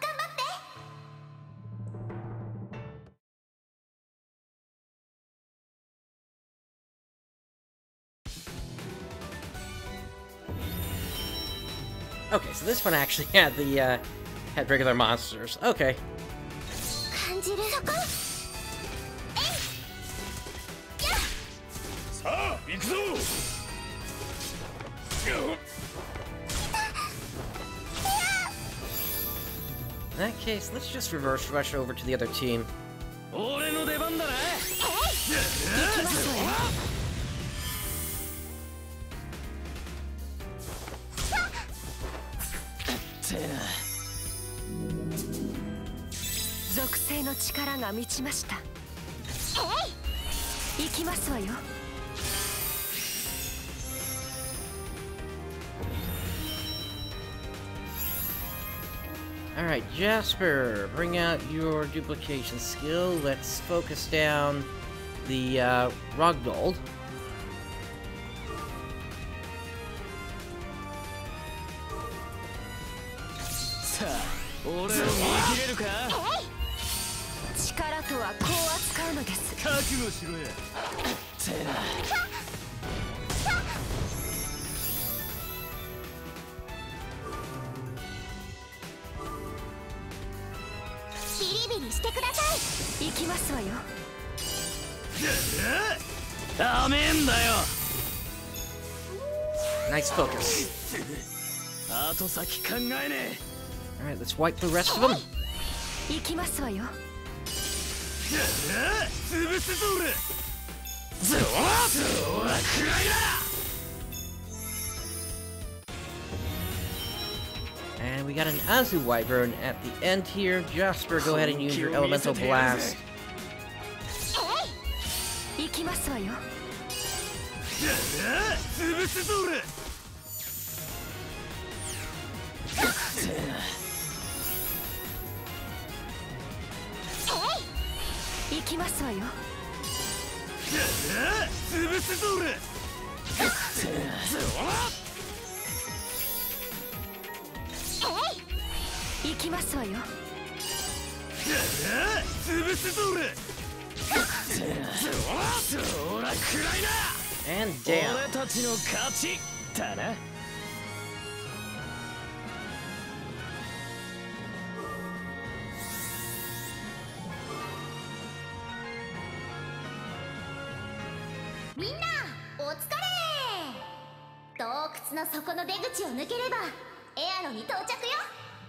Okay, so this one actually had the, uh, had regular monsters. Okay. 感じる。そこ。 さあ行くぞ。 In that case, let's just reverse rush over to the other team. 俺の出番だな。 属性の力が満ちました。行きますわよ。 Alright, Jasper, bring out your duplication skill. Let's focus down the uh, Rogdold. さあ、俺を見切れるか？ 力とはこう扱うのです。 覚悟しろや。てな。 ビリビリしてください。 行きますわよ。 ダメんだよ。 Nice focus. 後先考えねえ。 Alright, let's wipe the rest of them. 行きますわよ。 潰すぞ俺。ズワズワくらいだ。 And we got an Azu Wyvern at the end here. Jasper, go ahead and use your Elemental Blast. 行きますわよ。 潰すぞ俺。 行きますわよ。 潰すぞ俺。 行きますわよ。 潰すぞ俺。そらくらいだ。 And down. 俺たちの勝ちだな。 みんなお疲れ。洞窟の底の出口を抜ければエアロに到着よ。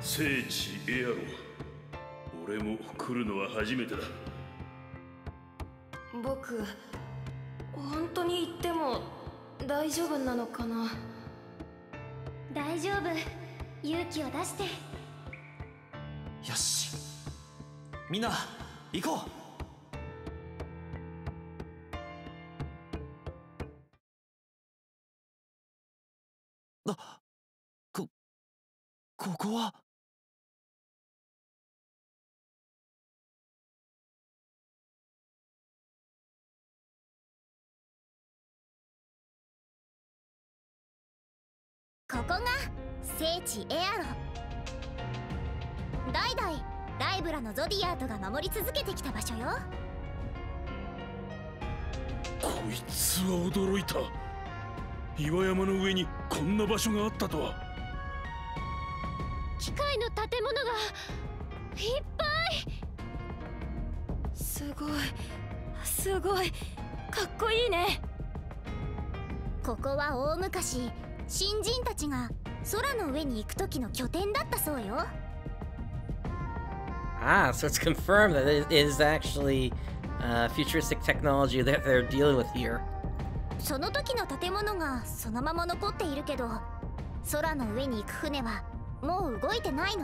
聖地エアロ、俺も来るのは初めてだ。 僕本当に行っても大丈夫なのかな。 大丈夫、勇気を出して。 よし、みんな行こう。あ、こここは。 ここが聖地エアロ。代々ライブラのゾディアートが守り続けてきた場所よ。 こいつは驚いた。岩山の上にこんな場所があったとは。 機械の建物がいっぱい。 すごいすごいかっこいいね。 ここは大昔新人たちが空の上に行く時の拠点だったそうよ。 Ah, so it's confirmed that it is actually uh, futuristic technology that they're dealing with here. その時の建物がそのまま残っているけど、空の上に行く船はもう動いてないの。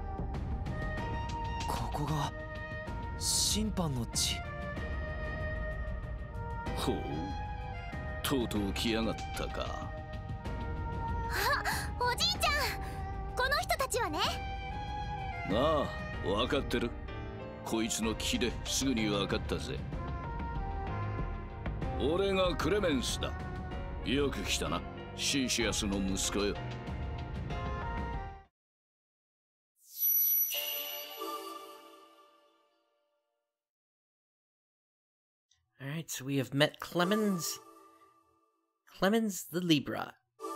ここが審判の地。 ほう、とうとう来やがったか。 あ、おじいちゃん、この人たちはね。 ああ、分かってる。こいつの気ですぐに分かったぜ。俺がクレメンスだ。よく来たな、シーシアスの息子よ。 Alright, so we have met Clemens. Clemens the Libra.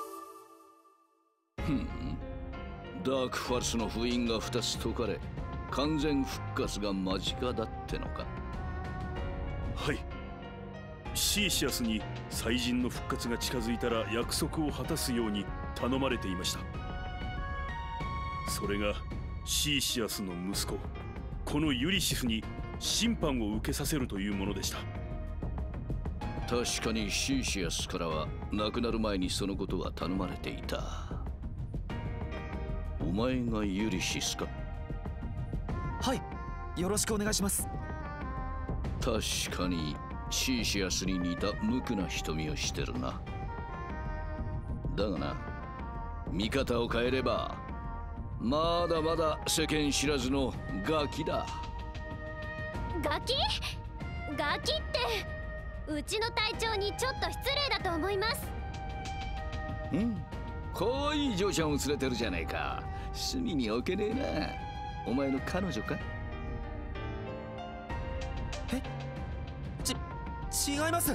ふん、ダークファルスの封印がふたつ解かれ、完全復活が間近だってのか。はい。シーシアスに祭人の復活が近づいたら約束を果たすように頼まれていました。それがシーシアスの息子、このユリシスに審判を受けさせるというものでした。確かにシーシアスからは亡くなる前にそのことは頼まれていた。お前がユリシスか？ はい、よろしくお願いします。 確かにシーシアスに似た無垢な瞳をしてるな。だがな、見方を変えればまだまだ世間知らずのガキだ。 ガキ？ガキってうちの隊長にちょっと失礼だと思います。 うん、可愛い嬢ちゃんを連れてるじゃねえか。隅に置けねえな。お前の彼女か？ え？ち、違います。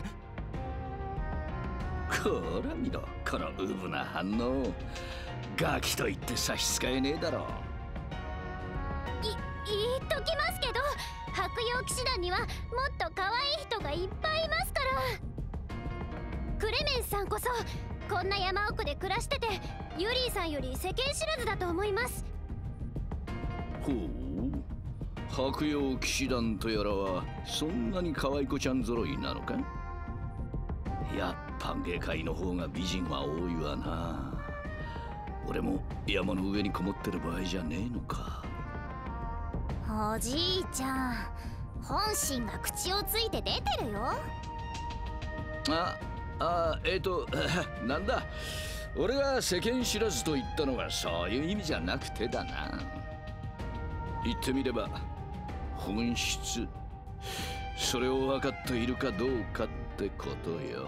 こら見ろ、このウブな反応。ガキと言って差し支えねえだろ。 い、言っときますけど、白羊騎士団にはもっと可愛い人がいっぱいいますから。クレメンスさんこそこんな山奥で暮らしてて、ユリーさんより世間知らずだと思います。 ほう、白羊騎士団とやらはそんなに可愛い子ちゃん揃いなのか？やっぱ下界の方が美人は多いわな。俺も山の上にこもってる場合じゃねえのか。 おじいちゃん、本心が口をついて出てるよ。 あ、あ、えっとなんだ、俺が世間知らずと言ったのはそういう意味じゃなくてだな。言ってみれば本質、それを分かっているかどうかってことよ。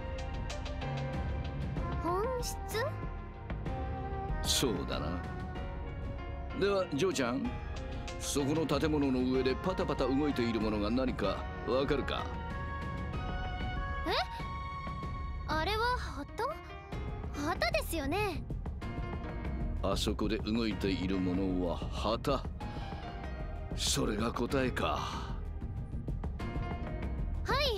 本質？ そうだな。ではジョーちゃん、そこの建物の上でパタパタ動いているものが何かわかるか？ え？あれは旗？旗ですよね。 あそこで動いているものは旗。それが答えか。 はい、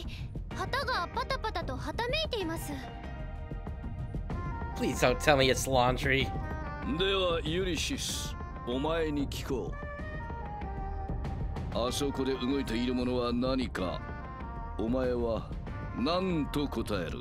旗がパタパタとはためいています。 Please don't tell me it's laundry. ではユリシス、 お前に聞こう。あそこで動いているものは何か、お前は何と答える？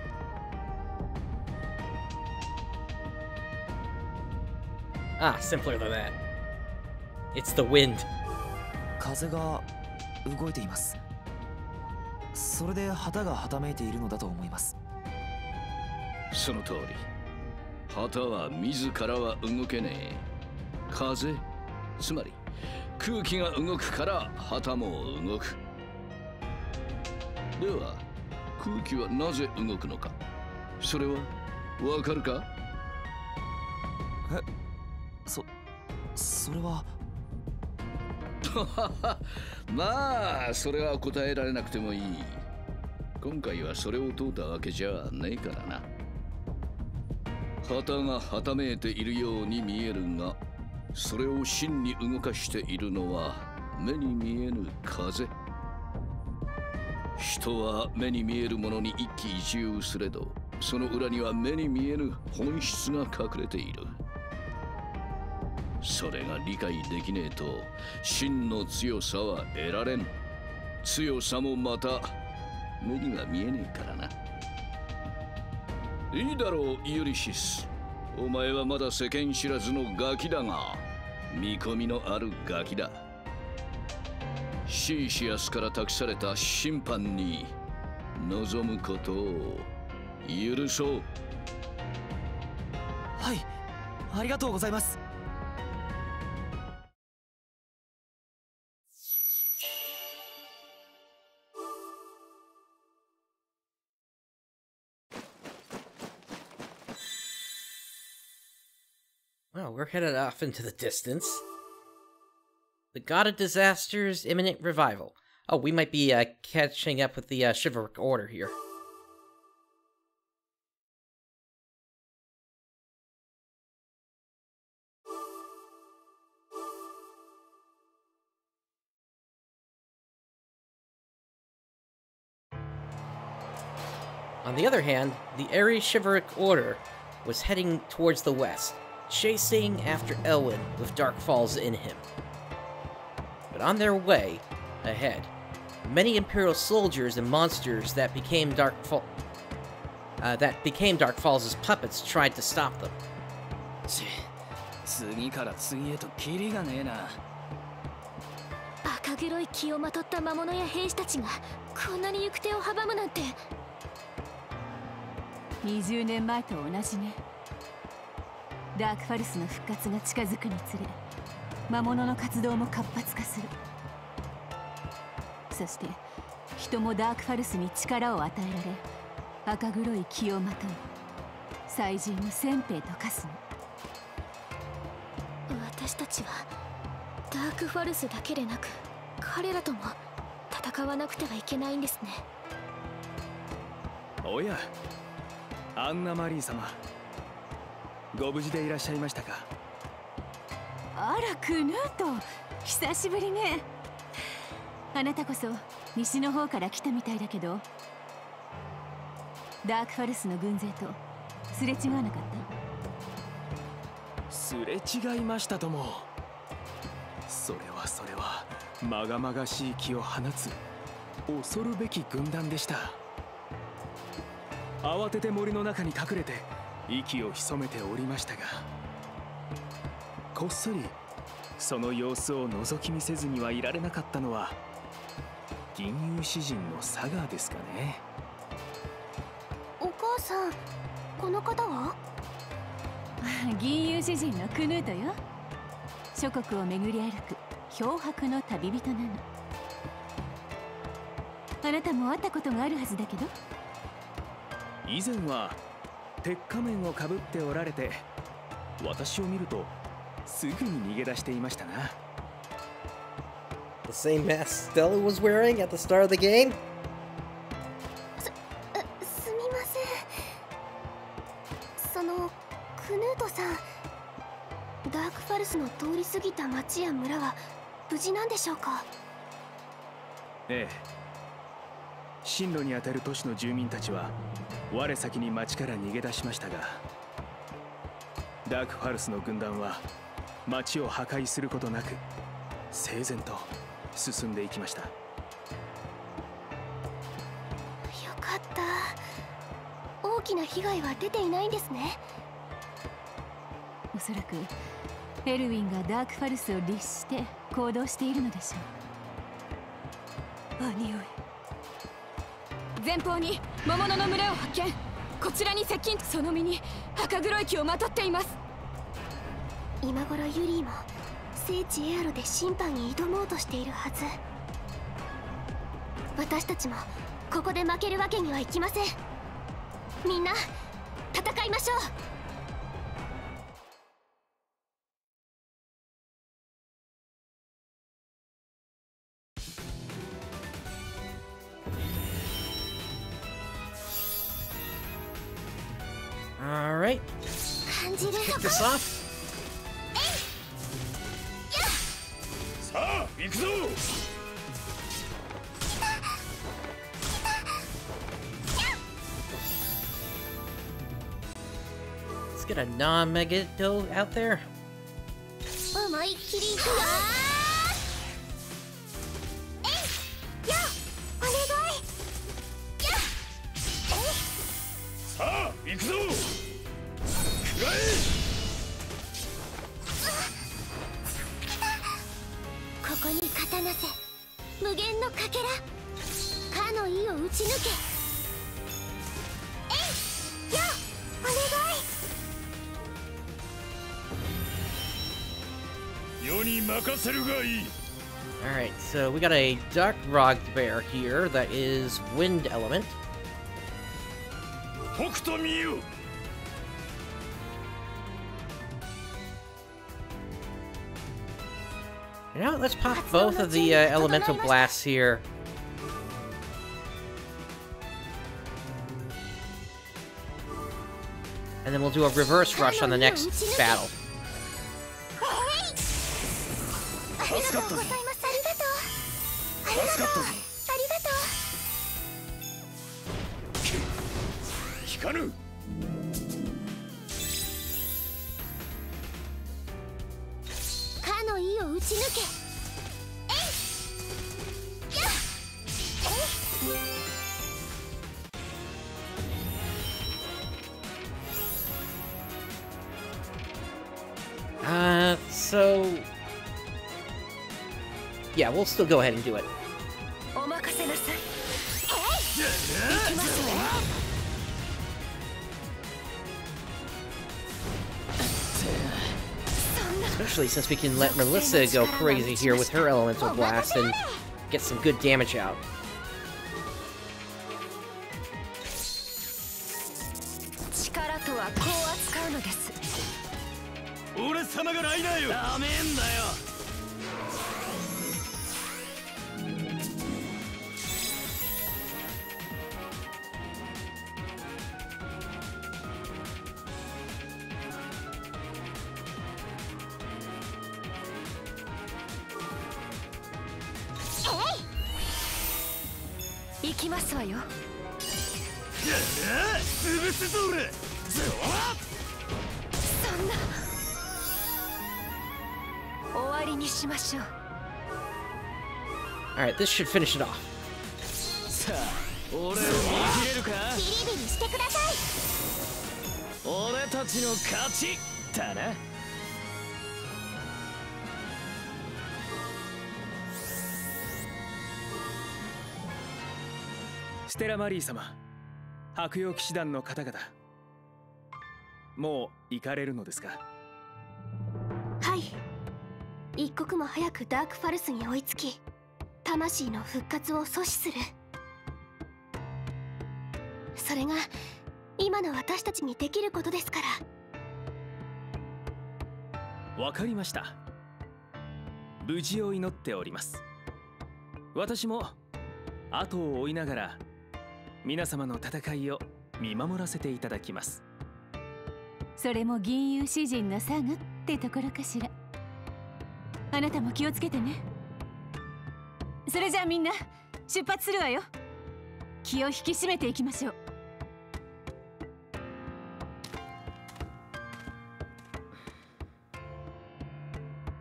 Ah, simpler than that. It's the wind. 風が動いています。それで旗がはためいているのだと思います。 その通り。旗は自らは動けねえ。風、つまり空気が動くから旗も動く。では空気はなぜ動くのか、それはわかるか？ え、そ、それはまあそれは答えられなくてもいい。今回はそれを問うたわけじゃねえからな。旗がはためいているように見えるが、それを真に動かしているのは目に見えぬ風。人は目に見えるものに一喜一憂すれど、その裏には目に見えぬ本質が隠れている。それが理解できねえと真の強さは得られん。強さもまた目には見えねえからな。いいだろうユリシス、お前はまだ世間知らずのガキだが見込みのあるガキだ。シーシアスから託された審判に望むことを許そう。 はい、ありがとうございます。 Well, we're headed off into the distance. The God of Disaster's imminent revival. Oh, we might be uh, catching up with the uh, Chivalric Order here. On the other hand, the Ares Chivalric Order was heading towards the west, chasing after Elwyn with Dark Falls in him. But on their way ahead, many Imperial soldiers and monsters that became Dark Fall uh, that became Dark Falls' puppets tried to stop them. 次から次へとキリがねえな。 赤黒い気をまとった魔物や兵士たちがこんなに行く手を阻むなんて。 にじゅうねんまえと同じね。ダークファルスの復活が近づくにつれ、魔物の活動も活発化する。そして人もダークファルスに力を与えられ、赤黒い気をまとい最人の先兵と化すの。 私たちはダークファルスだけでなく彼らとも戦わなくてはいけないんですね。 おや、アンナマリー様、ご無事でいらっしゃいましたか？ あら、クヌート、久しぶりね。あなたこそ西の方から来たみたいだけど、ダークファルスの軍勢とすれ違わなかった？ すれ違いましたとも。それはそれはまがまがしい気を放つ恐るべき軍団でした。慌てて森の中に隠れて息を潜めておりましたが、こっそりその様子を覗き見せずにはいられなかったのは銀融詩人のサガーですかね。 お母さん、この方は？ 銀融詩人のクヌートよ。諸国を巡り歩く漂白の旅人なの。あなたも会ったことがあるはずだけど。 以前は鉄仮面をかぶっておられて、私を見るとすぐに逃げ出していましたな。 The same mask Stella was wearing at the start of the game? す、すみません。そのクヌートさん、ダークファルスの通り過ぎた町や村は無事なんでしょうか？ ええ、進路にあたる都市の住民たちは我先に町から逃げ出しましたが、ダークファルスの軍団は町を破壊することなく整然と進んでいきました。 よかった。大きな被害は出ていないんですね。 おそらくエルウィンがダークファルスを律して行動しているのでしょう。兄上、前方に魔物の群れを発見。こちらに接近。その身に赤黒い気をまとっています。 今頃ユリーも聖地エアロで審判に挑もうとしているはず。私たちもここで負けるわけにはいきません。みんな戦いましょう。 All right. Kick this off. さあ行くぞ。 Let's get a non-Megiddo out there. 思いっきり行くよ。えい、よ、お願い。よ、 さあ行くぞ。くらえ。 ここに刀せ。無限のかけら。かの意を打ち抜け。えい、よ、お願い。 世に任せるがいい。 Alright, so we got a Dark Rogged Bear here that is Wind Element. 北斗見よ。 You know, let's pop both of the uh, Elemental Blasts here. And then we'll do a Reverse Rush on the next battle. ありがとうございます。ありがとう。ありがとう。ありがとう。 引かぬ。 かの意を打ち抜け。えい、やっ、 えい。Uh, so... Yeah, we'll still go ahead and do it. お任せなさい。えい、行きますわよ。 Especially since we can let Melissa go crazy here with her Elemental Blast and get some good damage out. 力とはこう扱うのです。 俺様がライナーよ。ダメんだよ。 行きますわよ。 潰すぞ俺。 そんな。終わりにしましょう。 Alright, this should finish it off. さあ、俺を見切れるか？ ビリビリしてください。 俺たちの勝ちだな。 ステラマリー様、白曜騎士団の方々、もう行かれるのですか？ はい。一刻も早くダークファルスに追いつき、魂の復活を阻止する。それが今の私たちにできることですから。 わかりました。無事を祈っております。私も後を追いながら皆様の戦いを見守らせていただきます。 それも銀融詩人のサガってところかしら。あなたも気をつけてね。それじゃあみんな出発するわよ。気を引き締めていきましょう。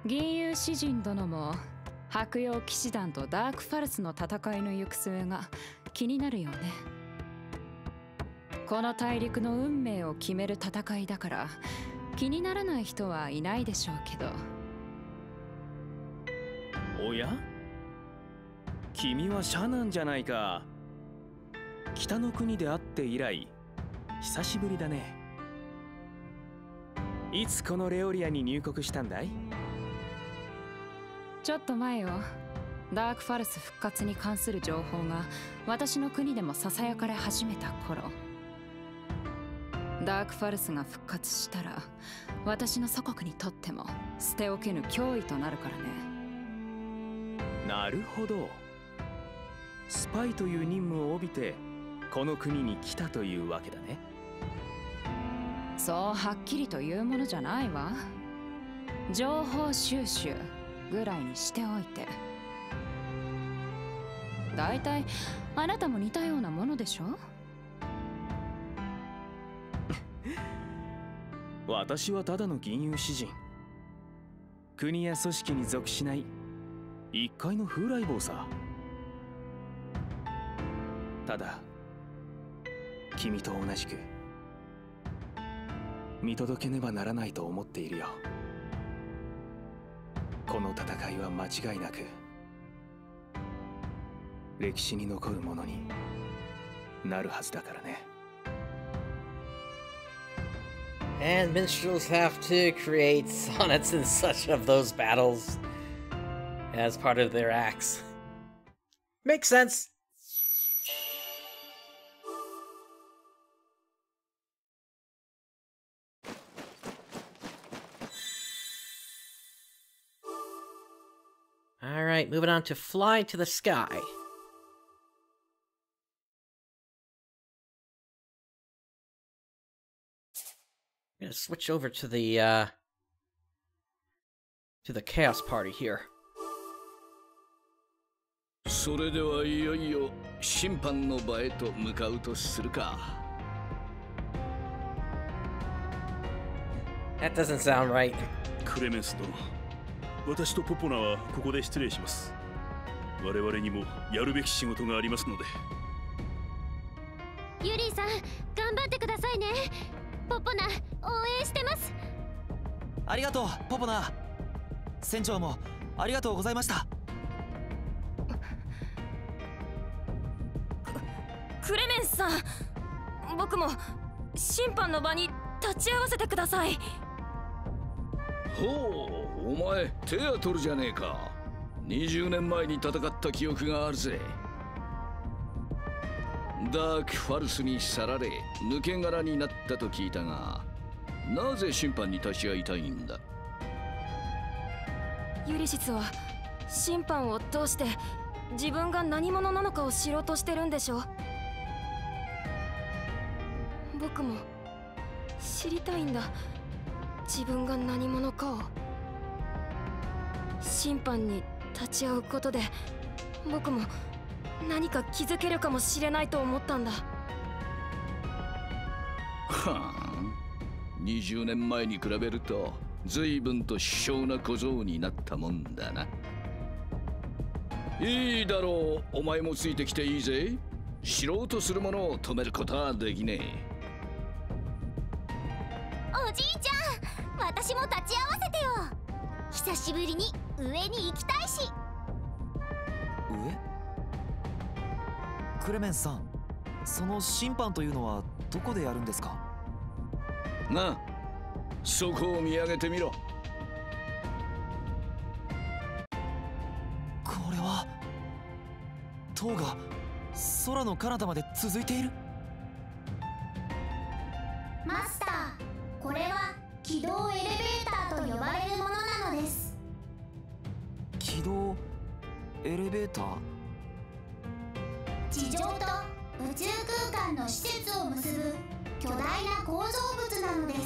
銀融詩人殿も白曜騎士団とダークファルスの戦いの行く末が気になるよね。この大陸の運命を決める戦いだから気にならない人はいないでしょうけど。 おや、君はシャナンじゃないか。北の国で会って以来久しぶりだね。いつこのレオリアに入国したんだい？ ちょっと前よ。ダークファルス復活に関する情報が私の国でもささやかれ始めた頃、ダークファルスが復活したら私の祖国にとっても捨ておけぬ脅威となるからね。 なるほど。スパイという任務を帯びてこの国に来たというわけだね。 そうはっきりというものじゃないわ。情報収集ぐらいにしておいて。だいたいあなたも似たようなものでしょ？ 私はただの銀融詩人。国や組織に属しない一介の風来坊さ。ただ君と同じく見届けねばならないと思っているよ。この戦いは間違いなく歴史に残るものになるはずだからね。 And minstrels have to create sonnets and such of those battles as part of their acts. Makes sense. Alright, moving on to Fly to the Sky. I'm gonna switch over to the, uh... to the Chaos Party here. それではいよいよ審判の場へと向かうとするか。 That doesn't sound right. クレメンス殿、私とポポナはここで失礼します。我々にもやるべき仕事がありますので。 ユリーさん、頑張ってくださいね。ポポナ、応援してます。 ありがとう、ポポナ。船長もありがとうございました。 クレメンスさん、僕も審判の場に立ち会わせてください。 ほう、お前テアトルじゃねえか。にじゅうねんまえに戦った記憶があるぜ。ダークファルスに去られ抜け殻になったと聞いたが、なぜ審判に立ち会いたいんだ？ ユリシスは審判を通して自分が何者なのかを知ろうとしてるんでしょ。僕も知りたいんだ、自分が何者かを。審判に立ち会うことで僕も何か気づけるかもしれないと思ったんだ。 はあ、にじゅうねんまえに比べると随分と殊勝な小僧になったもんだな。いいだろう、お前もついてきていいぜ。知ろうとする者を止めることはできねえ。 おじいちゃん、私も立ち会わせてよ。久しぶりに上に行きたいし。 上？クレメンスさん、その審判というのはどこでやるんですか？ なあ、そこを見上げてみろ。 これは塔が空の彼方まで続いている。 マスター、これは軌道エレベーターと呼ばれるものなのです。 軌道エレベーター？ 地上と宇宙空間の施設を結ぶ巨大な構造物なのです。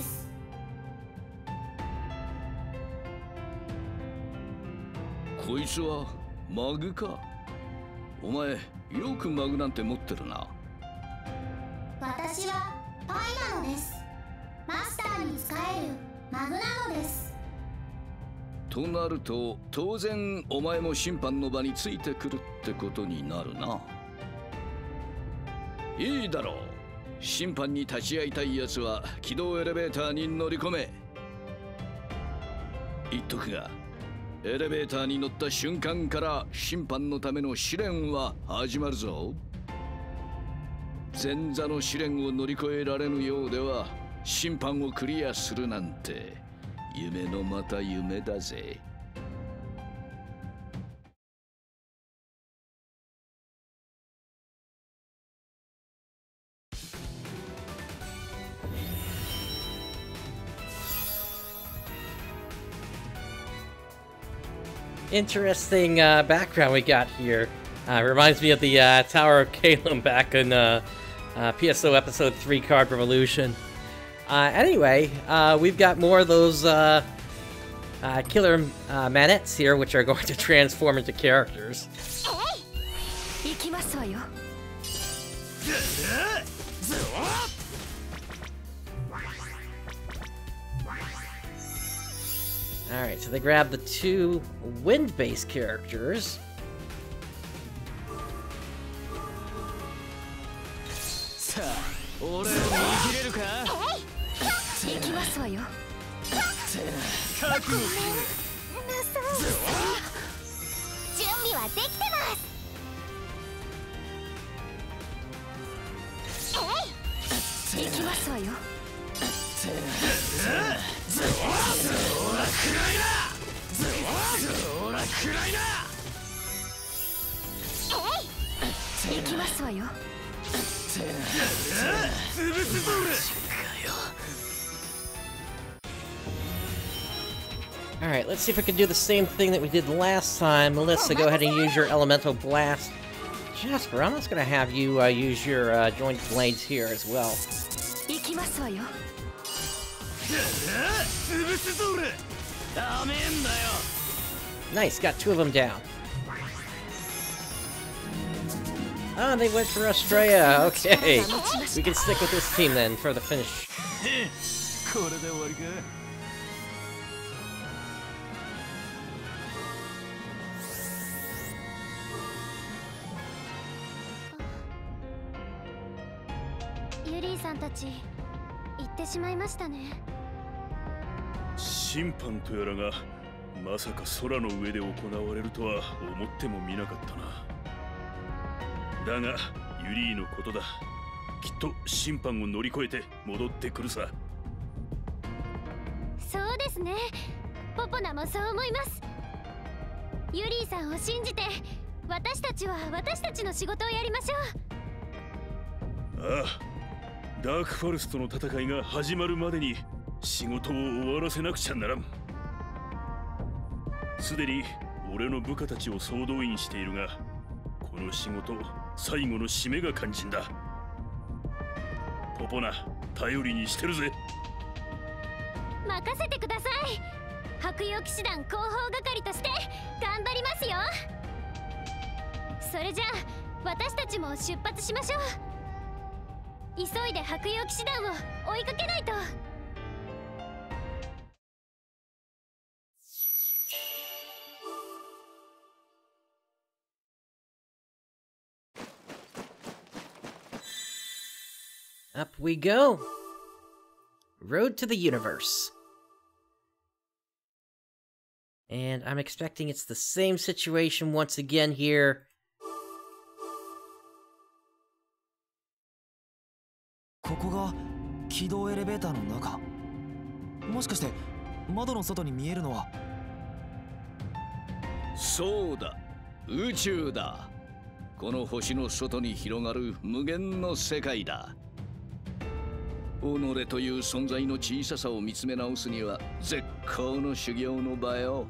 こいつはマグか。お前よくマグなんて持ってるな。 私はパイなのです。マスターに使えるマグなのです。 となると当然お前も審判の場についてくるってことになるな。いいだろう。審判に立ち会いたいやつは軌道エレベーターに乗り込め。言っとくが、エレベーターに乗った瞬間から審判のための試練は始まるぞ。前座の試練を乗り越えられぬようでは審判をクリアするなんて夢のまた夢だぜ。 Interesting uh, background we got here. Uh, reminds me of the uh, Tower of Kalum back in uh, uh, P S O Episode three Card Revolution. Uh, anyway, uh, we've got more of those uh, uh, killer uh, manettes here, which are going to transform into characters. Alright, so they grab the two wind-based characters. Alright, let's see if we can do the same thing that we did last time. Melissa, go ahead and use your Elemental Blast. Jasper, I'm just gonna have you uh, use your uh, joint blades here as well. Nice, got two of them down. Oh, they went for Australia. Okay, we can stick with this team then for the finish. Yuri-san たち行ってしまいましたね。 審判とやらがまさか空の上で行われるとは思ってもみなかったな。だがユリーのことだ。きっと審判を乗り越えて戻ってくるさ。 そうですね。ポポナもそう思います。ユリーさんを信じて私たちは私たちの仕事をやりましょう。ああ、ダークファルスとの戦いが始まるまでに仕事を終わらせなくちゃならん。すでに俺の部下たちを総動員しているが、この仕事最後の締めが肝心だ。ポポナ、頼りにしてるぜ。 任せてください。白洋騎士団広報係として頑張りますよ。それじゃあ私たちも出発しましょう。急いで白洋騎士団を追いかけないと。 Up we go! Road to the Universe. And I'm expecting it's the same situation once again here. ここが軌道エレベーターの中。もしかして窓の外に見えるのは。 そうだ、宇宙だ。この星の外に広がる無限の世界だ。己という存在の小ささを見つめ直すには絶好の修行の場よ。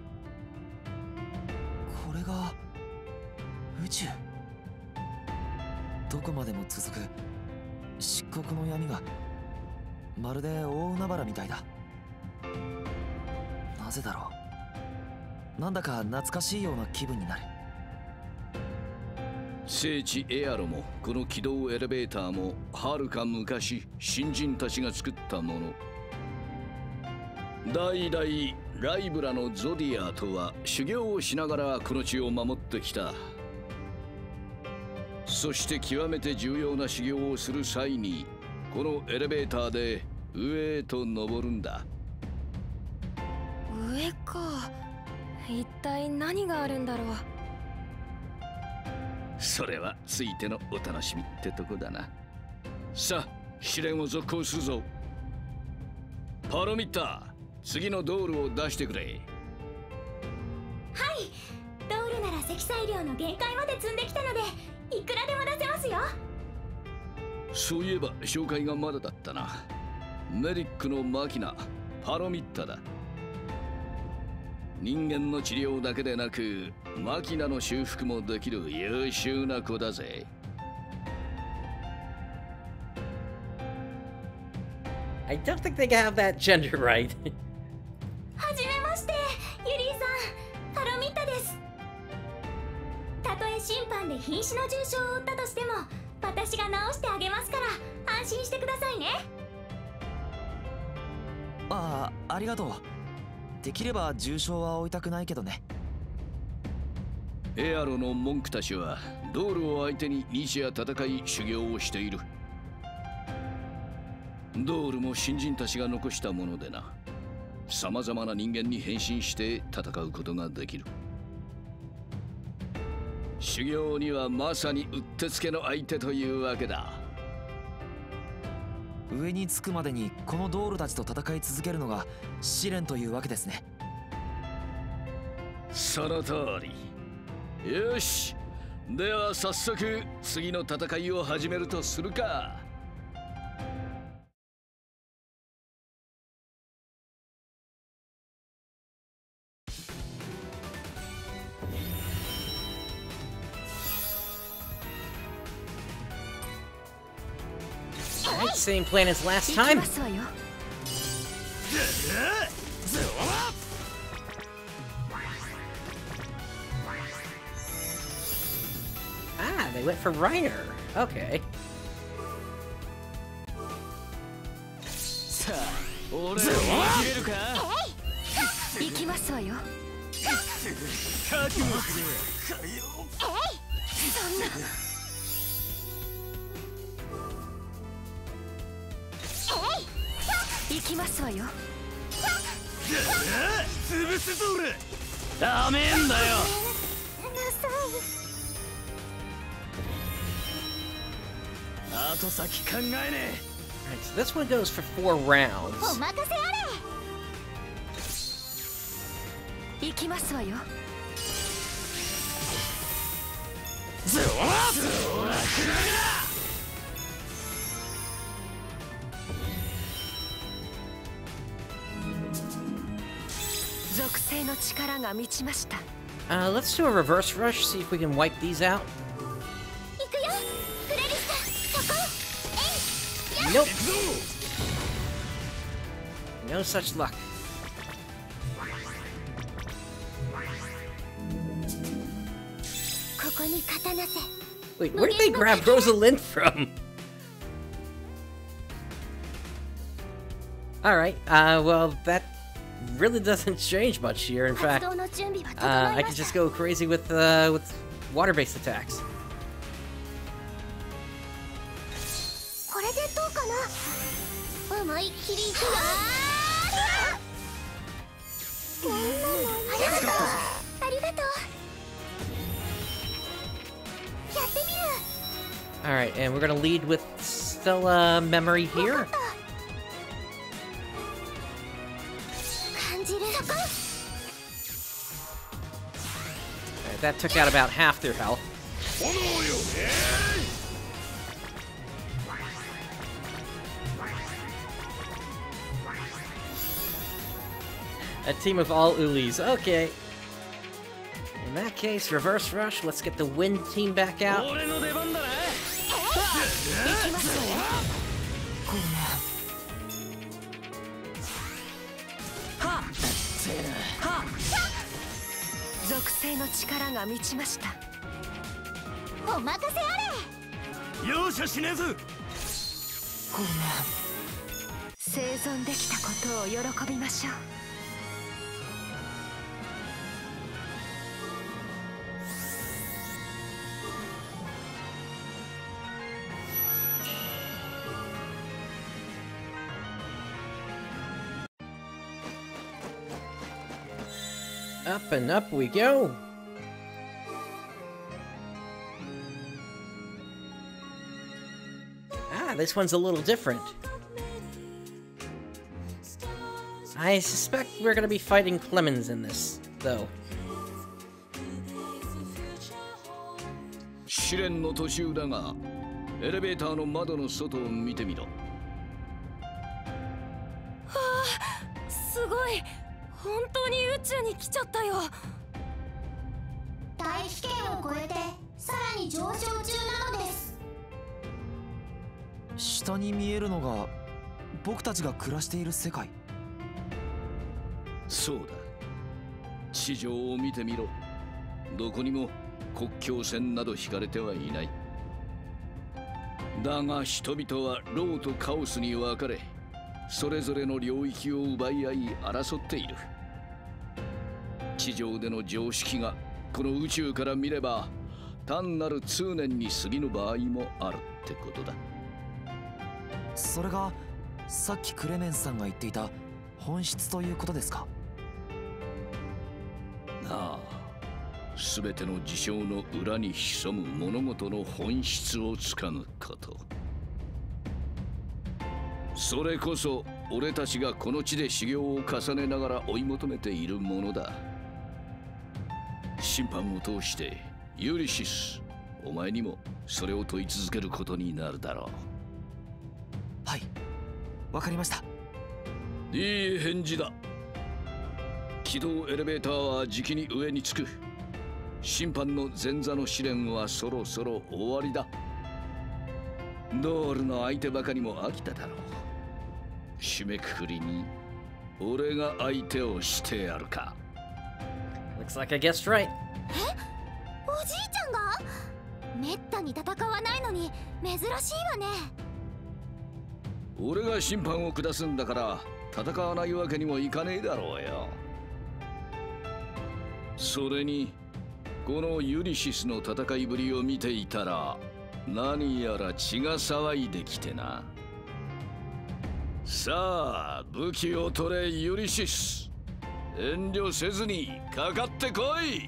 これが宇宙。どこまでも続く漆黒の闇がまるで大海原みたいだ。なぜだろう。なんだか懐かしいような気分になる。 聖地エアロもこの軌道エレベーターもはるか昔新人たちが作ったもの。 代々ライブラのゾディアとは修行をしながらこの地を守ってきた。そして極めて重要な修行をする際にこのエレベーターで上へと登るんだ。 上か。一体何があるんだろう。 それはついてのお楽しみってとこだな。さあ試練を続行するぞ。パロミッタ、次のドールを出してくれ。 はい、ドールなら積載量の限界まで積んできたのでいくらでも出せますよ。 そういえば紹介がまだだったな。メディックのマキナパロミッタだ。人間の治療だけでなくマキナの修復もできる優秀な子だぜ。 I don't think they have that gender right. はじめまして、ユリーさん、パロミッタです。たとえ審判で瀕死の重傷を負ったとしても私が治してあげますから安心してくださいね。 ああ、ありがとう。できれば重傷は負いたくないけどね。 エアロの文句たちはドールを相手に日夜戦い修行をしている。ドールも新人たちが残したものでな、さまざまな人間に変身して戦うことができる。修行にはまさにうってつけの相手というわけだ。 上に着くまでにこのドールたちと戦い続けるのが試練というわけですね。 その通り。よし、では早速次の戦いを始めるとするか。 Alright, same plan as last time. Ah, they went for Reiner. Okay. さあ、俺を見切れるか？ 行きますわよ。 覚悟する。 そんな。行きますわよ。 潰すぞ俺。ダメんだよ。後先考えねえ。 Alright, so this one goes for four rounds. お任せあれ。行きますわよ。 ズワッズワッ属性の力が満ちました。 Uh, let's do a reverse rush, see if we can wipe these out. 行くよ。クレリスタ、そこ。えい。 Nope. No such luck. Wait, where did they grab Rosalind from? Alright, uh, well, that really doesn't change much here. In fact, uh, I can just go crazy with, uh, with water-based attacks. Alright, and we're gonna lead with Stella Memory here. Alright, that took out about half their health. A team of all Ulis. Okay. In that case, reverse rush. Let's get the wind team back out. Uh, 属性の力が満ちました。 お任せあれ。 容赦しねえぞ。 ごめん。 生存できたことを喜びましょう。 Up and up we go! Ah, this one's a little different. I suspect we're gonna be fighting Clemens in this, though. 試練の途中だが、エレベーターの窓の外を見てみろ。 はあ、すごい。本当に宇宙に来ちゃったよ。 大気圏を超えてさらに上昇中なのです。 下に見えるのが僕たちが暮らしている世界。 そうだ。地上を見てみろ。どこにも国境線など引かれてはいない。だが人々はローとカオスに分かれ、それぞれの領域を奪い合い争っている。地上での常識がこの宇宙から見れば単なる通念に過ぎぬ場合もあるってことだ。 それがさっきクレメンスさんが言っていた本質ということですか？ なあ、全ての事象の裏に潜む物事の本質をつかむこと。それこそ俺たちがこの地で修行を重ねながら追い求めているものだ。審判を通してユリシス、お前にもそれを問い続けることになるだろう。はい、わかりました。 いい返事だ。起動エレベーターはじきに上に着く。審判の前座の試練はそろそろ終わりだ。ドールの相手ばかりも飽きただろう。締めくくりに俺が相手をしてやるか。 Looks like I guessed right. え、おじいちゃんが？めったに戦わないのに珍しいわね。 俺が審判を下すんだから戦わないわけにもいかねえだろうよ。それにこのユリシスの戦いぶりを見ていたら何やら血が騒いできてな。さあ武器を取れユリシス。遠慮せずにかかってこい。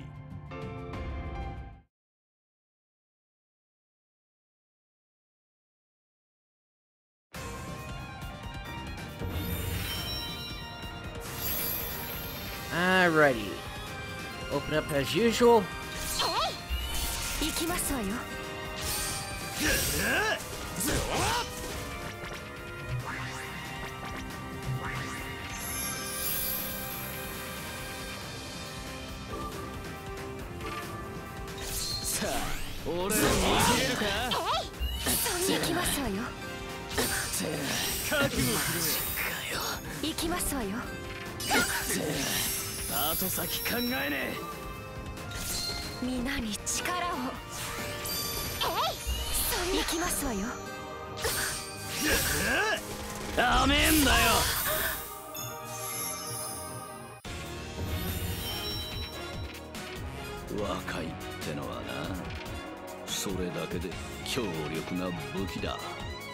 Alrighty. Open up as usual. 行きますわよ。 さあ、俺を見切れるか？ 行きますわよ。 覚悟する。 行きますわよ。 後先考えねえ。 皆に力を。行きますわよ。 ダメんだよ。 若いってのはな、それだけで強力な武器だ。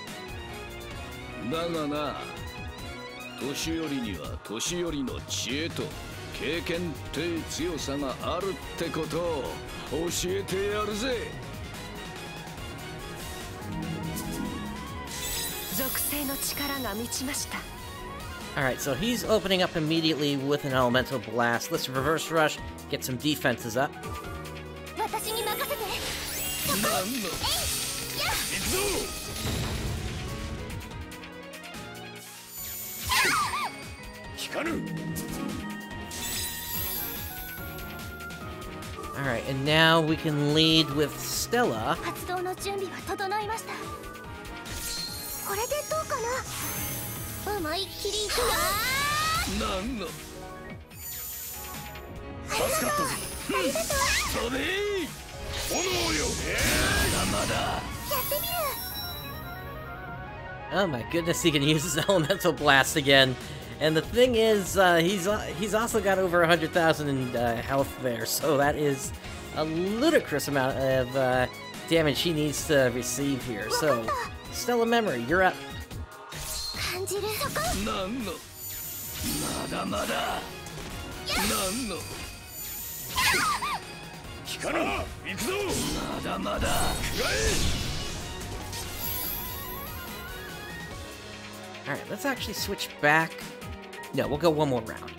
だがな、年寄りには年寄りの知恵と経験って強さがあるってことを教えてやるぜ。 属性の力が満ちました。 Alright, so he's opening up immediately with an elemental blast. Let's reverse rush, get some defenses up. 私に任せて。 なんの？光る。 Alright, and now we can lead with Stella. 発動の準備は整いました。これでどうかな。思いっきりいくよ。 なんの？ 助かったぜ。ありがとう。 それ！炎よ。ええー、まだ。 やってみる。 Oh my goodness, he can use his elemental blast again. And the thing is, uh, he's uh, he's also got over one hundred thousand in uh, health there, so that is a ludicrous amount of uh, damage he needs to receive here. So, Stellar Memory, you're up. Alright, let's actually switch back. No, we'll go one more round.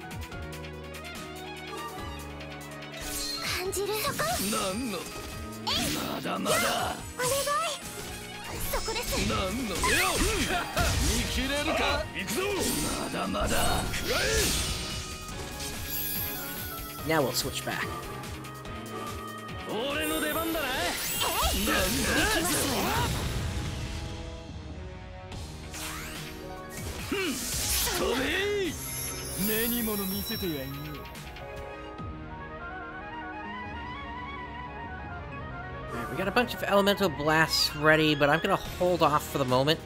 Now we'll switch back. Alright, we got a bunch of elemental blasts ready, but I'm gonna hold off for the moment.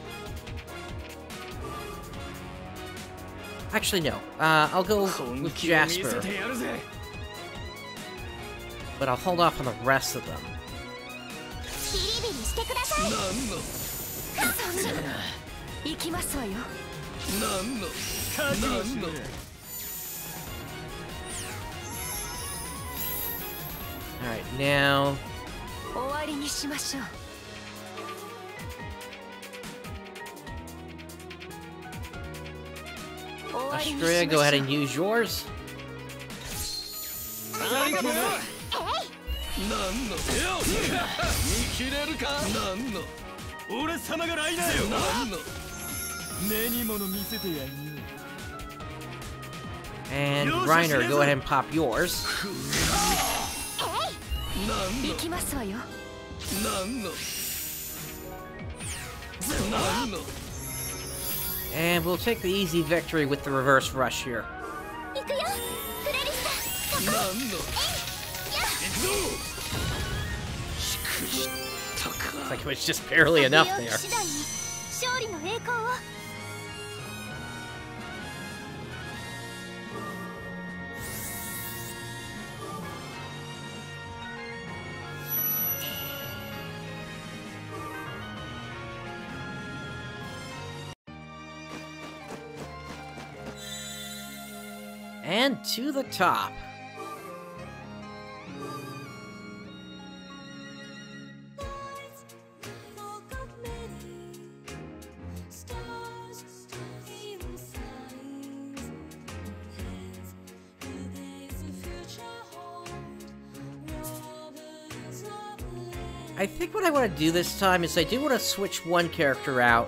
Actually, no. Uh, I'll go with Jasper. But I'll hold off on the rest of them. Alright, now... Australia, go ahead and use yours. And Reiner, go ahead and pop yours. And we'll take the easy victory with the reverse rush here. Looks like it was just barely enough there. And to the top. I think what I want to do this time is I do want to switch one character out.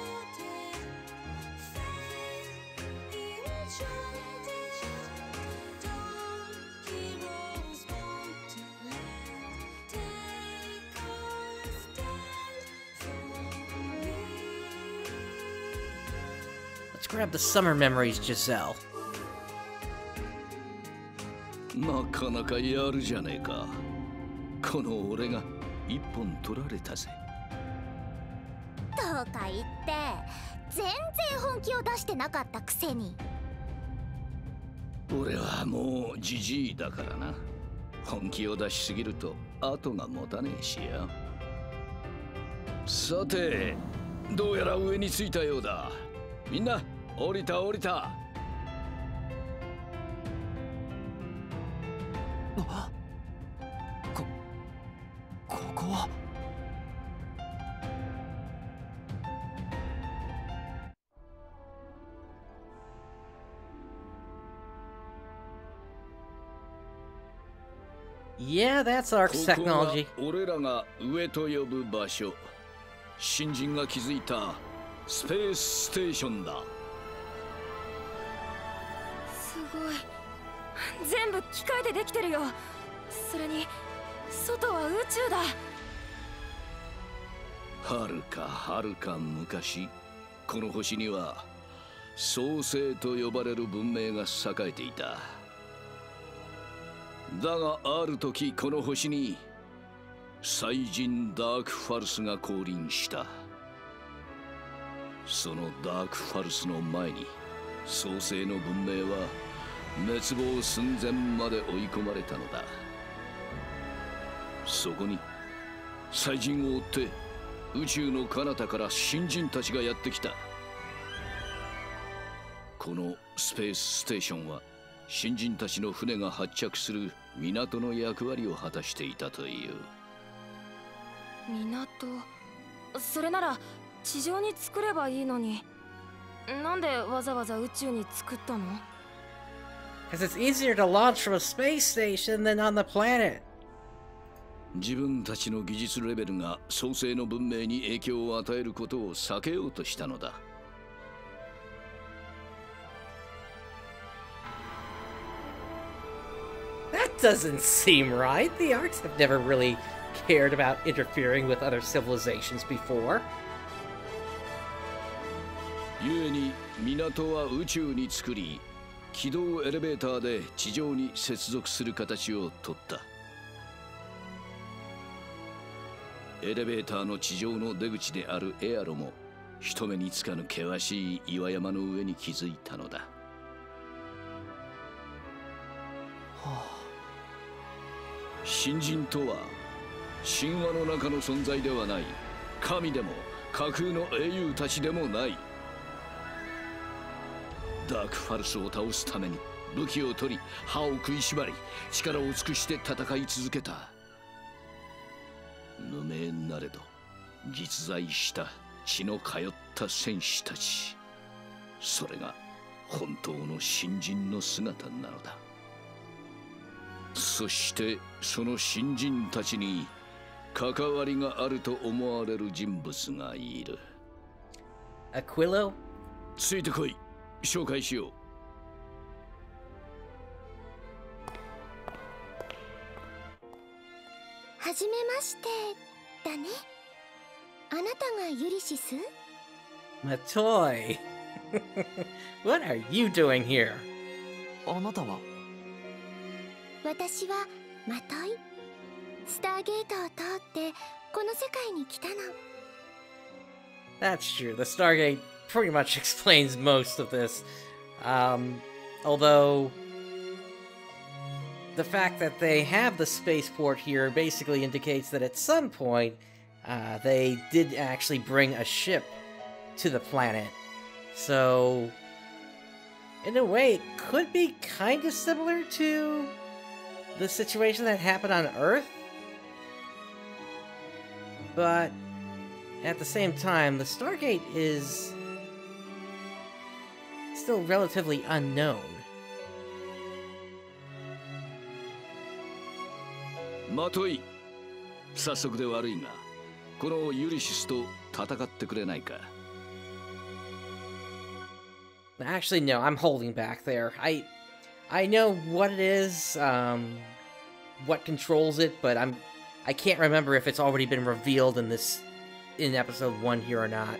Let's grab the Summer Memories Giselle. なかなかやるじゃねえか。この俺が一本取られたぜ。 とか言って全然本気を出してなかったくせに。 俺はもうジジイだからな。本気を出しすぎると後が持たねえしや。さて、どうやら上に着いたようだ。みんな降りた降りた。 あ、こ、ここは。 Yeah, that's Ark's technology. 俺らが上と呼ぶ場所。新人が築いたスペースステーションだ。 すごい。全部機械でできてるよ。それに外は宇宙だ。 はるかはるか昔、この星には創世と呼ばれる文明が栄えていた。だがある時この星に祭人ダークファルスが降臨した。 そのダークファルスの前に創世の文明は滅亡寸前まで追い込まれたのだ。そこに祭人を追って宇宙の彼方から新人たちがやってきた。このスペースステーションは新人たちの船が発着する港の役割を果たしていたという。 港、それなら地上に作ればいいのに、なんでわざわざ宇宙に作ったの？ Because it's easier to launch from a space station than on the planet. 自分たちの技術レベルが創世の文明に影響を与えることを避けようとしたのだ。 That doesn't seem right. The Arks have never really cared about interfering with other civilizations before. 故に港は宇宙に作り、軌道エレベーターで地上に接続する形をとった。エレベーターの地上の出口であるエアロも人目につかぬ険しい岩山の上に築いたのだ。新人とは神話の中の存在ではない。神でも架空の英雄たちでもない。ダークファルスを倒すために武器を取り歯を食いしばり力を尽くして戦い続けた。無名なれど実在した血の通った戦士たち。それが本当の新人の姿なのだ。そしてその新人たちに関わりがあると思われる人物がいる。 Aquilo? ついてこい、紹介しよう。 はじめましてだね。あなたがユリシス？ Matoi. What are you doing here? あなたは？ 私はマトイ。スターゲートを通ってこの世界に来たの。 That's true. The Stargate pretty much explains most of this. Um, although the fact that they have the spaceport here basically indicates that at some point uh, they did actually bring a ship to the planet. So, in a way, it could be kind of similar to the situation that happened on Earth. But at the same time, the Stargate is still relatively unknown. マトイ、早速で悪いが、このユリシスと戦ってくれないか？ Actually, no, I'm holding back there. I I know what it is, um, what controls it, but I'm I can't remember if it's already been revealed in this in episode one here or not.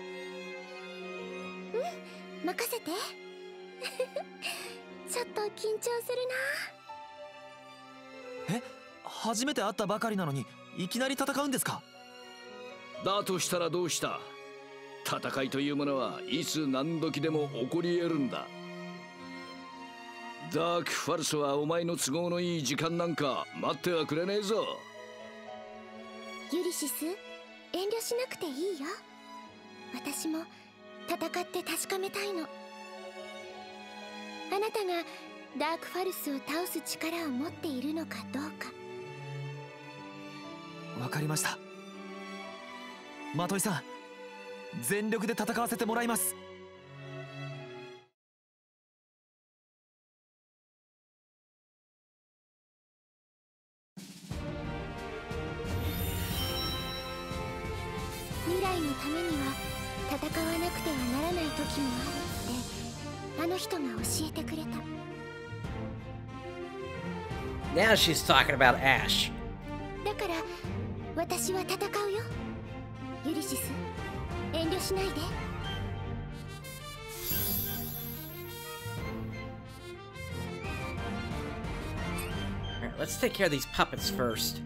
うん、任せて。ちょっと緊張するな。 え、初めて会ったばかりなのにいきなり戦うんですか？ だとしたらどうした？戦いというものはいつ何時でも起こり得るんだ。ダークファルスはお前の都合のいい時間なんか待ってはくれねえぞ。 ユリシス、遠慮しなくていいよ。私も戦って確かめたいの。あなたがダークファルスを倒す力を持っているのかどうか。 わかりました。マトイさん、全力で戦わせてもらいます。 未来のためには戦わなくてはならない時もあるってあの人が教えてくれた。 Now she's talking about Ash. だから私は戦うよ。ユリシス、遠慮しないで。 Alright, let's take care of these puppets first.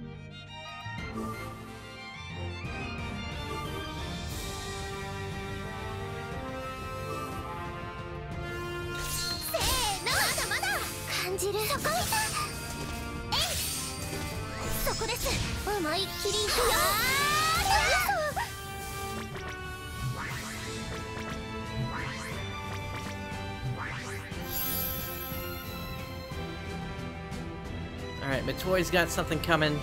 じる。そこいた。えい、そこです。思いっきりいくよ。 Alright, Matoi's got something coming.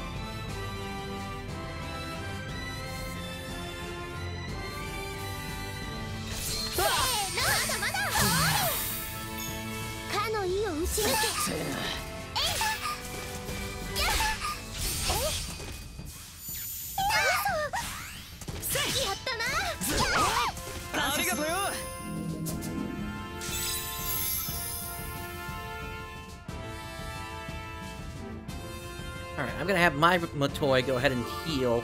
Alright, I'm gonna have my Matoi go ahead and heal.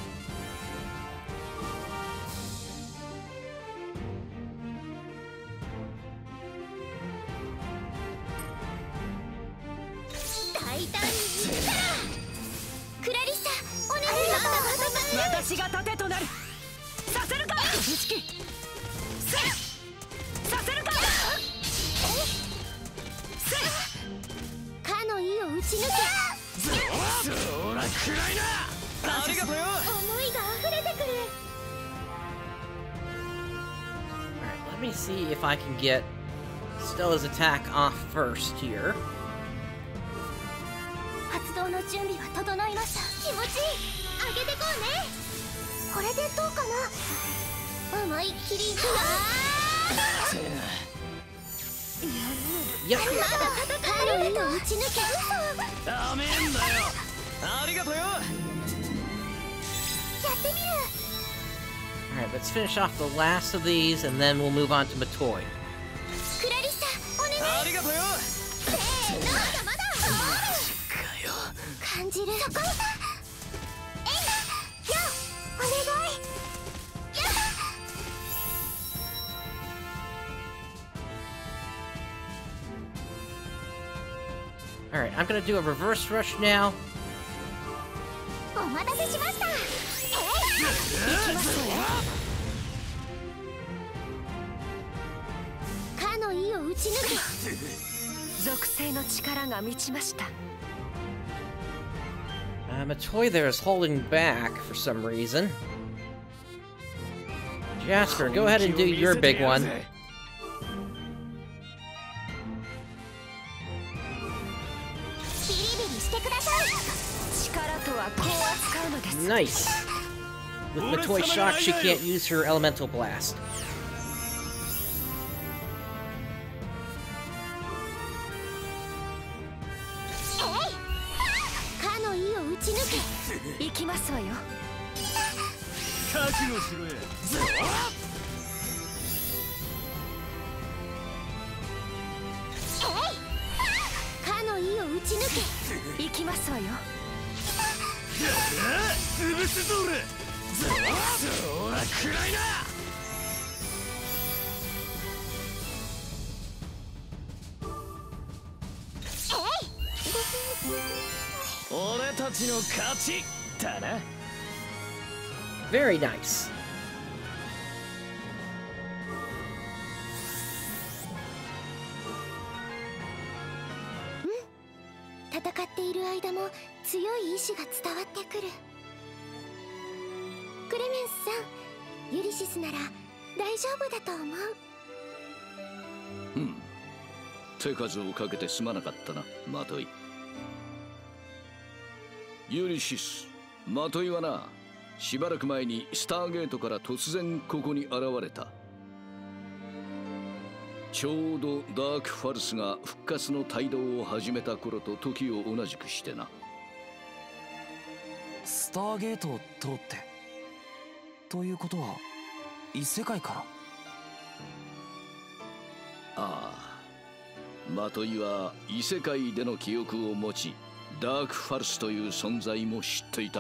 Let me see if I can get Stella's attack off first here. 発動の準備は整いました。気持ちいい。上げてこうね。これでどうかな。思いっきりいくよ。 やっ。 まだ戦えると打ち抜け。 ダメんだよ。ありがとうよ。 やってみる。 Alright, let's finish off the last of these, and then we'll move on to Matoi. クラリスタ、お願い。 ありがとうよ。 せーの、まだまだ。感じる。そこいた。えい。よ、お願い。やっ。 Alright, I'm gonna do a reverse rush now. お待たせしました。えい。行きますよ。かの意を打ち抜く。 属性の力が満ちました。 Uh, Matoi there is holding back for some reason. Jasper, go ahead and do your big one. ビリビリしてください。 力とはこう扱うのです。 Nice. With Matoi shocked, she can't use her elemental blast. 行きますわよ。 覚悟しろや。 かの意を打ち抜け。行きますわよ。 潰すぞ俺。そら暗いな。俺たちの勝ちだな。 Very nice. 戦っている間も強い意志が伝わってくる。クレメンスさん、ユリシスなら大丈夫だと思う。 うん。手数をかけてすまなかったな、マトイ。ユリシス、マトイはな、しばらく前にスターゲートから突然ここに現れた。ちょうどダークファルスが復活の帯同を始めた頃と時を同じくしてな。 スターゲートを通ってということは異世界から。 ああ、マトイは異世界での記憶を持ち、ダークファルスという存在も知っていた。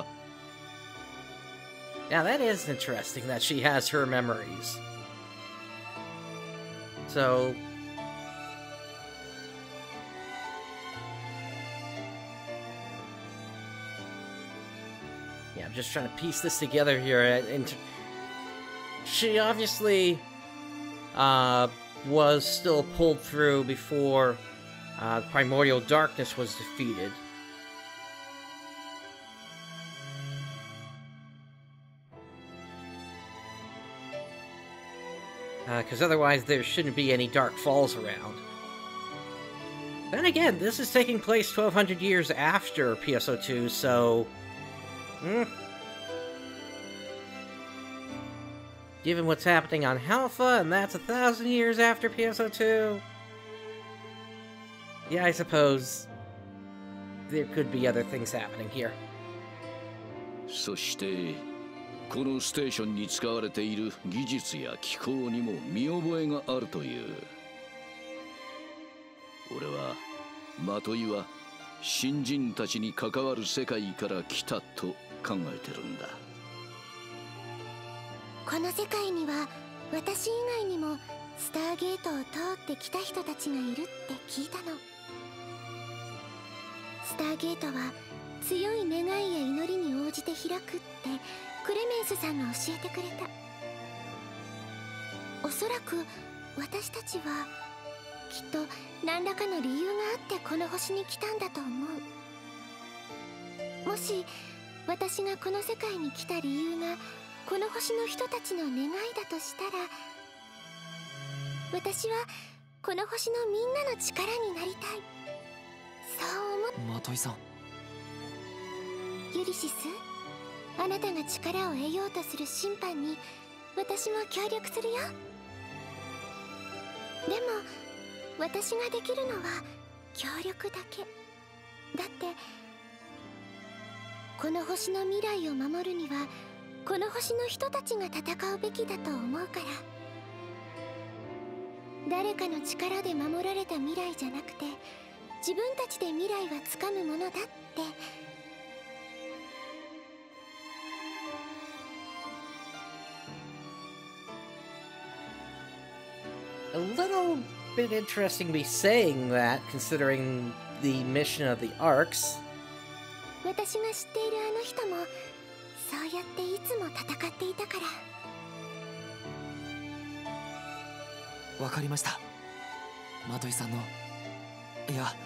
Now that is interesting that she has her memories. So... yeah, I'm just trying to piece this together here. And she obviously uh, was still pulled through before Uh, primordial darkness was defeated. Because uh, otherwise there shouldn't be any Dark Falls around. Then again, this is taking place twelve hundred years after P S O two, so... Mm. Given what's happening on Halpha, and that's a thousand years after P S O two... Yeah, I suppose there could be other things happening here. そしてこのステーションに使われている技術や機構にも見覚えがあるという。俺はマトイは新人たちに関わる世界から来たと考えてるんだ。 この世界には私以外にもスターゲートを通ってきた人たちがいるって聞いたの。スターゲートは強い願いや祈りに応じて開くってクレメンスさんが教えてくれた。おそらく私たちはきっと何らかの理由があってこの星に来たんだと思う。もし私がこの世界に来た理由がこの星の人たちの願いだとしたら、私はこの星のみんなの力になりたい。そう思っ。 マトイさん。 ユリシス、あなたが力を得ようとする審判に私も協力するよ。でも私ができるのは協力だけだって。この星の未来を守るにはこの星の人たちが戦うべきだと思うから。誰かの力で守られた未来じゃなくて自分たちで未来はつかむものだって。 A little bit interesting me saying that, considering the mission of the Arcs. 私が知っているあの人もそうやっていつも戦っていたから。 わかりました。マトイさんの、いや、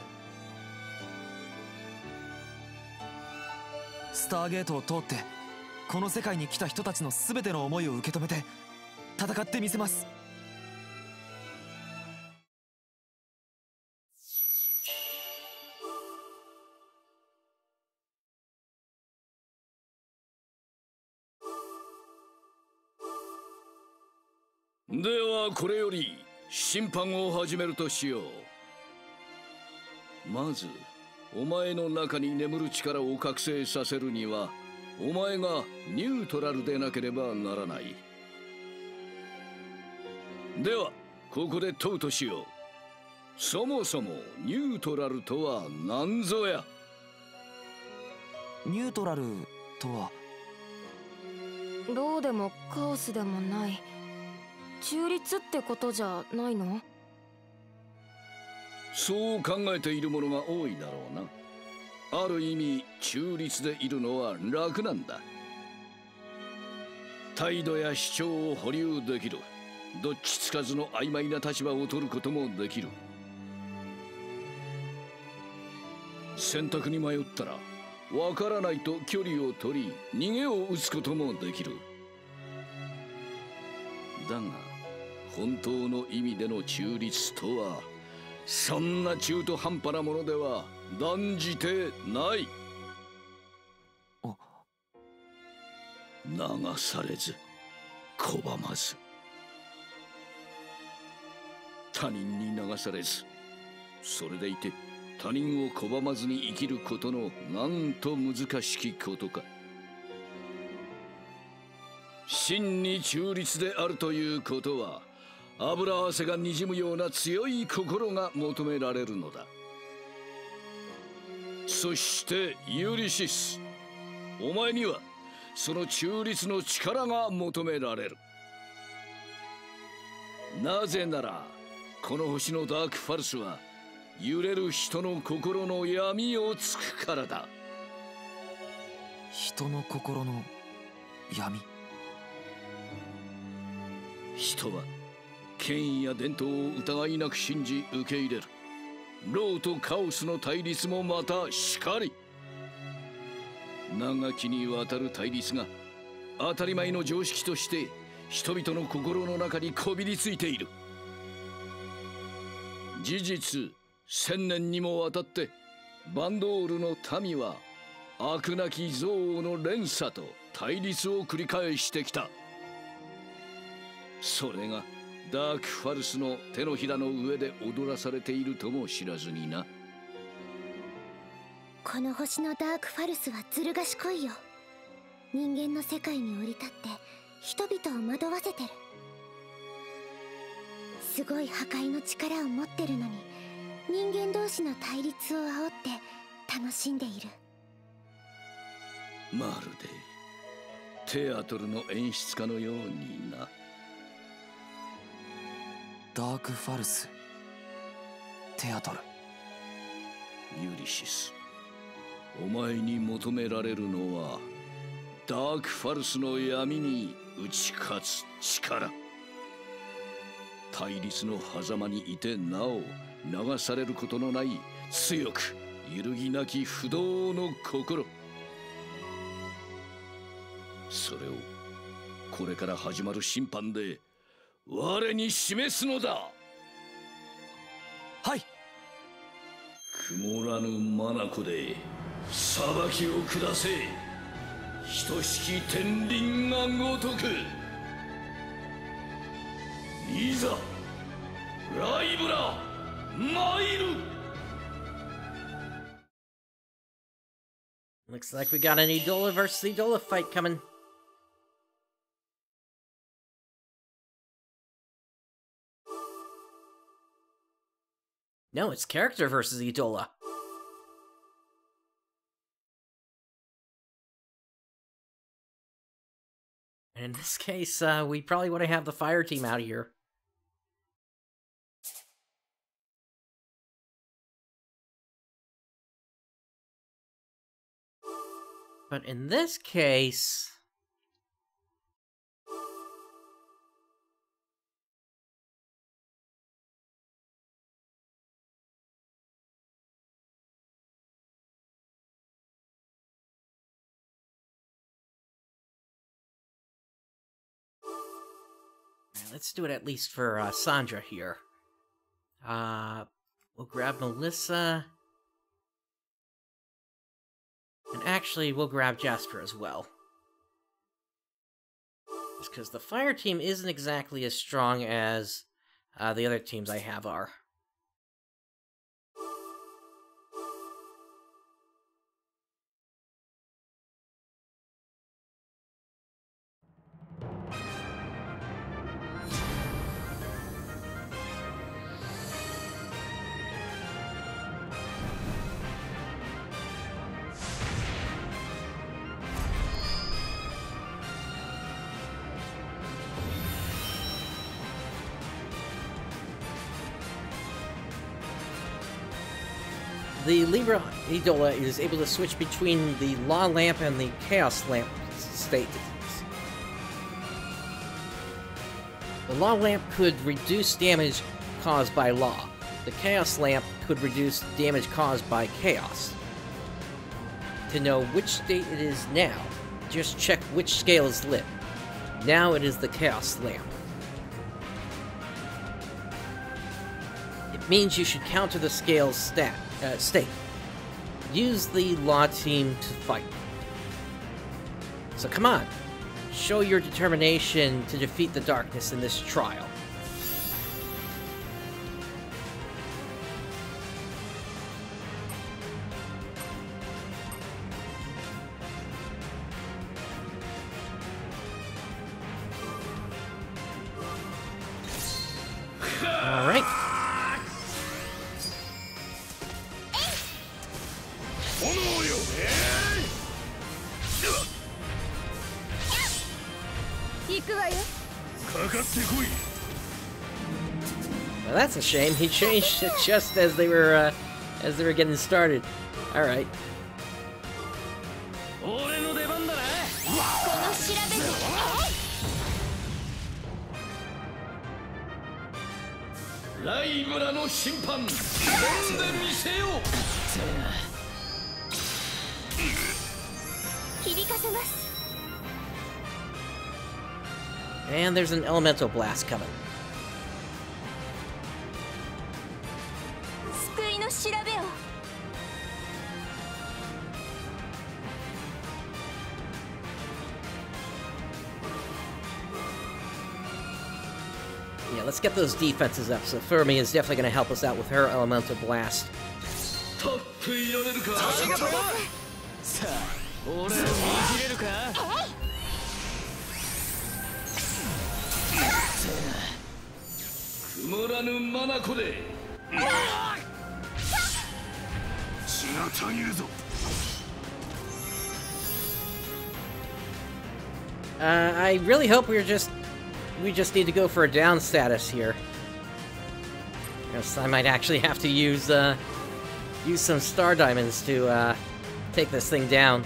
スターゲートを通ってこの世界に来た人たちの全ての思いを受け止めて戦ってみせます。 ではこれより審判を始めるとしよう。まずお前の中に眠る力を覚醒させるにはお前がニュートラルでなければならない。ではここで問うとしよう。そもそもニュートラルとは何ぞや。 ニュートラルとはローでもカオスでもない中立ってことじゃないの？ そう考えている者が多いだろうな。ある意味中立でいるのは楽なんだ。態度や主張を保留できる。どっちつかずの曖昧な立場を取ることもできる。選択に迷ったらわからないと距離を取り逃げを打つこともできる。だが本当の意味での中立とはそんな中途半端なものでは断じてない。流されず拒まず、他人に流されず、それでいて他人を拒まずに生きることのなんと難しきことか。真に中立であるということは油汗がにじむような強い心が求められるのだ。そしてユリシス、お前にはその中立の力が求められる。なぜならこの星のダークファルスは揺れる人の心の闇をつくからだ。 人の心の闇。 人は権威や伝統を疑いなく信じ受け入れる。 ローとカオスの対立もまたしかり。長きにわたる対立が当たり前の常識として人々の心の中にこびりついている。事実、千年にもわたってバンドールの民は悪なき憎悪の連鎖と対立を繰り返してきた。それがダークファルスの手のひらの上で踊らされているとも知らずにな。 この星のダークファルスはずる賢いよ。人間の世界に降り立って人々を惑わせてる。すごい破壊の力を持ってるのに人間同士の対立を煽って楽しんでいる。 まるでテアトルの演出家のようにな。 ダークファルス、テアトル。 ユリシス、お前に求められるのはダークファルスの闇に打ち勝つ力。対立の狭間にいてなお流されることのない強く揺るぎなき不動の心。それをこれから始まる審判で我に示すのだ。 はい。 曇らぬ眼で裁きを下せ。ひとしき天輪がごとく。いざライブラ参る。 Looks like we got an Edola versus Edola fight coming. No, it's character versus Edola. And in this case, uh, we probably want to have the fire team out here. But in this case... Let's do it at least for uh, Sandra here. Uh, we'll grab Melissa. And actually, we'll grab Jasper as well. Just because the fire team isn't exactly as strong as uh, the other teams I have are. The Libra Edola is able to switch between the Law Lamp and the Chaos Lamp states. The Law Lamp could reduce damage caused by Law. The Chaos Lamp could reduce damage caused by Chaos. To know which state it is now, just check which scale is lit. Now it is the Chaos Lamp. It means you should counter the scale's stat. Uh, state. Use the Law team to fight. So come on, show your determination to defeat the darkness in this trial. All right. Well, that's a shame. He changed it just as they were, uh, as they were getting started. All right. ライブラの審判飛んでみせよ。 響かせます。 And there's an elemental blast coming. 救いの調べを。 Yeah, let's get those defenses up. So Fermi is definitely going to help us out with her elemental blast. タップ入れるか。 さあ、俺を見切れるか。 曇らぬ眼で。血がたぎるぞ。 Uh, I really hope we're just... We just need to go for a down status here. Yes, I might actually have to use, uh... use some star diamonds to, uh... take this thing down.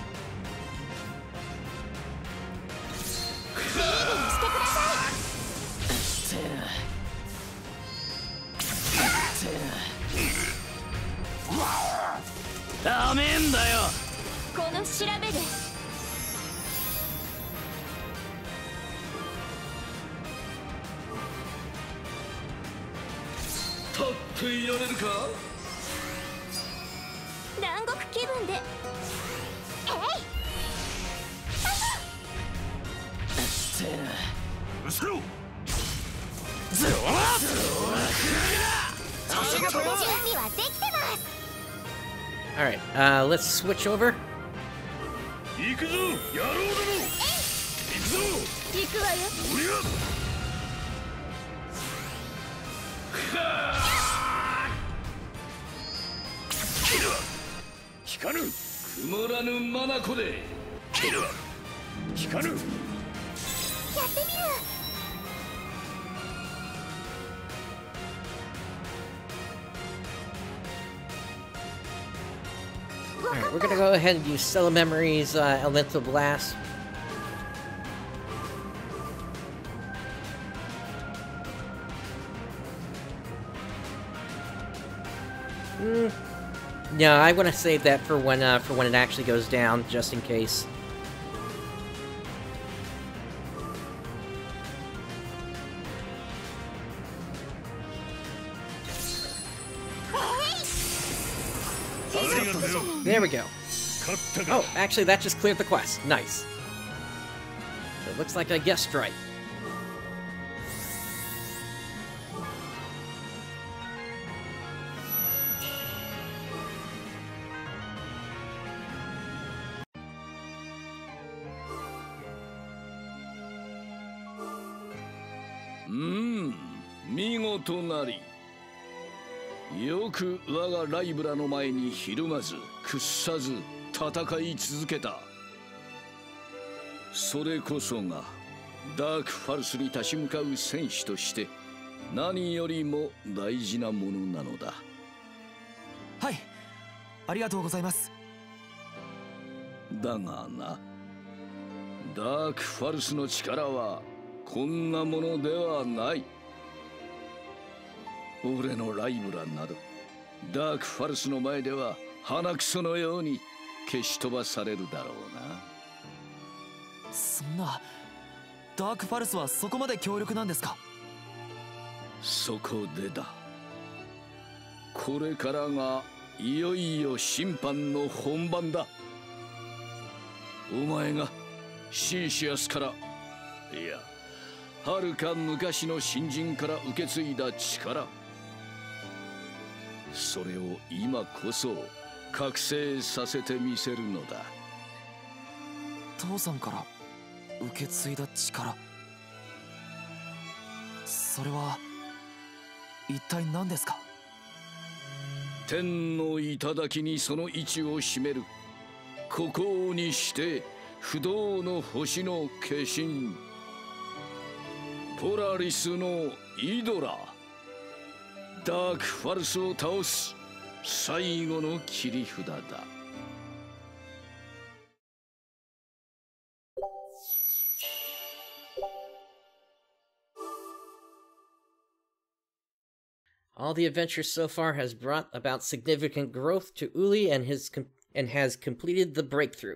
Alright, uh, let's switch over. 行くぞ、野郎ども。行くぞ。 行くわよ。 俺が。引かぬ。 曇らぬ眼で。 引かぬ。 やってみる。 Alright, we're gonna go ahead and use Stellar Memories, uh, Elemental Blast. Mm. No, I want to save that for when, uh, for when it actually goes down, just in case. There we go. Oh, actually, that just cleared the quest. Nice. It looks like I guessed right. Hmm, 見事なり。 よく我がライブラの前にひるまず屈さず戦い続けた。それこそがダークファルスに立ち向かう戦士として何よりも大事なものなのだ。 はい、ありがとうございます。 だがな、ダークファルスの力はこんなものではない。 俺のライブラなどダークファルスの前では鼻くそのように消し飛ばされるだろうな。 そんなダークファルスはそこまで強力なんですか？ そこでだ。これからがいよいよ審判の本番だ。お前がシーシアスからいやはるか昔の新人から受け継いだ力、 それを今こそ覚醒させてみせるのだ。 父さんから受け継いだ力、それは一体何ですか？ 天の頂にその位置を占める孤高にして不動の星の化身ポラリスのイドラ。 ダークファルスを倒す最後の切り札だ。 All the adventures so far has brought about significant growth to Uli and his com and has completed the breakthrough.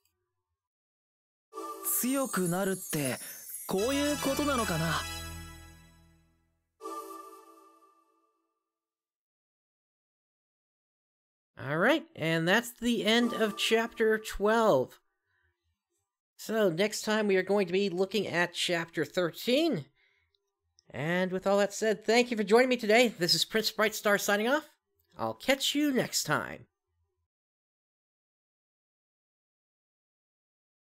強くなるってこういうことなのかな? Alright, and that's the end of Chapter twelve. So, next time we are going to be looking at Chapter thirteen. And with all that said, thank you for joining me today. This is Prince Brightstar signing off. I'll catch you next time.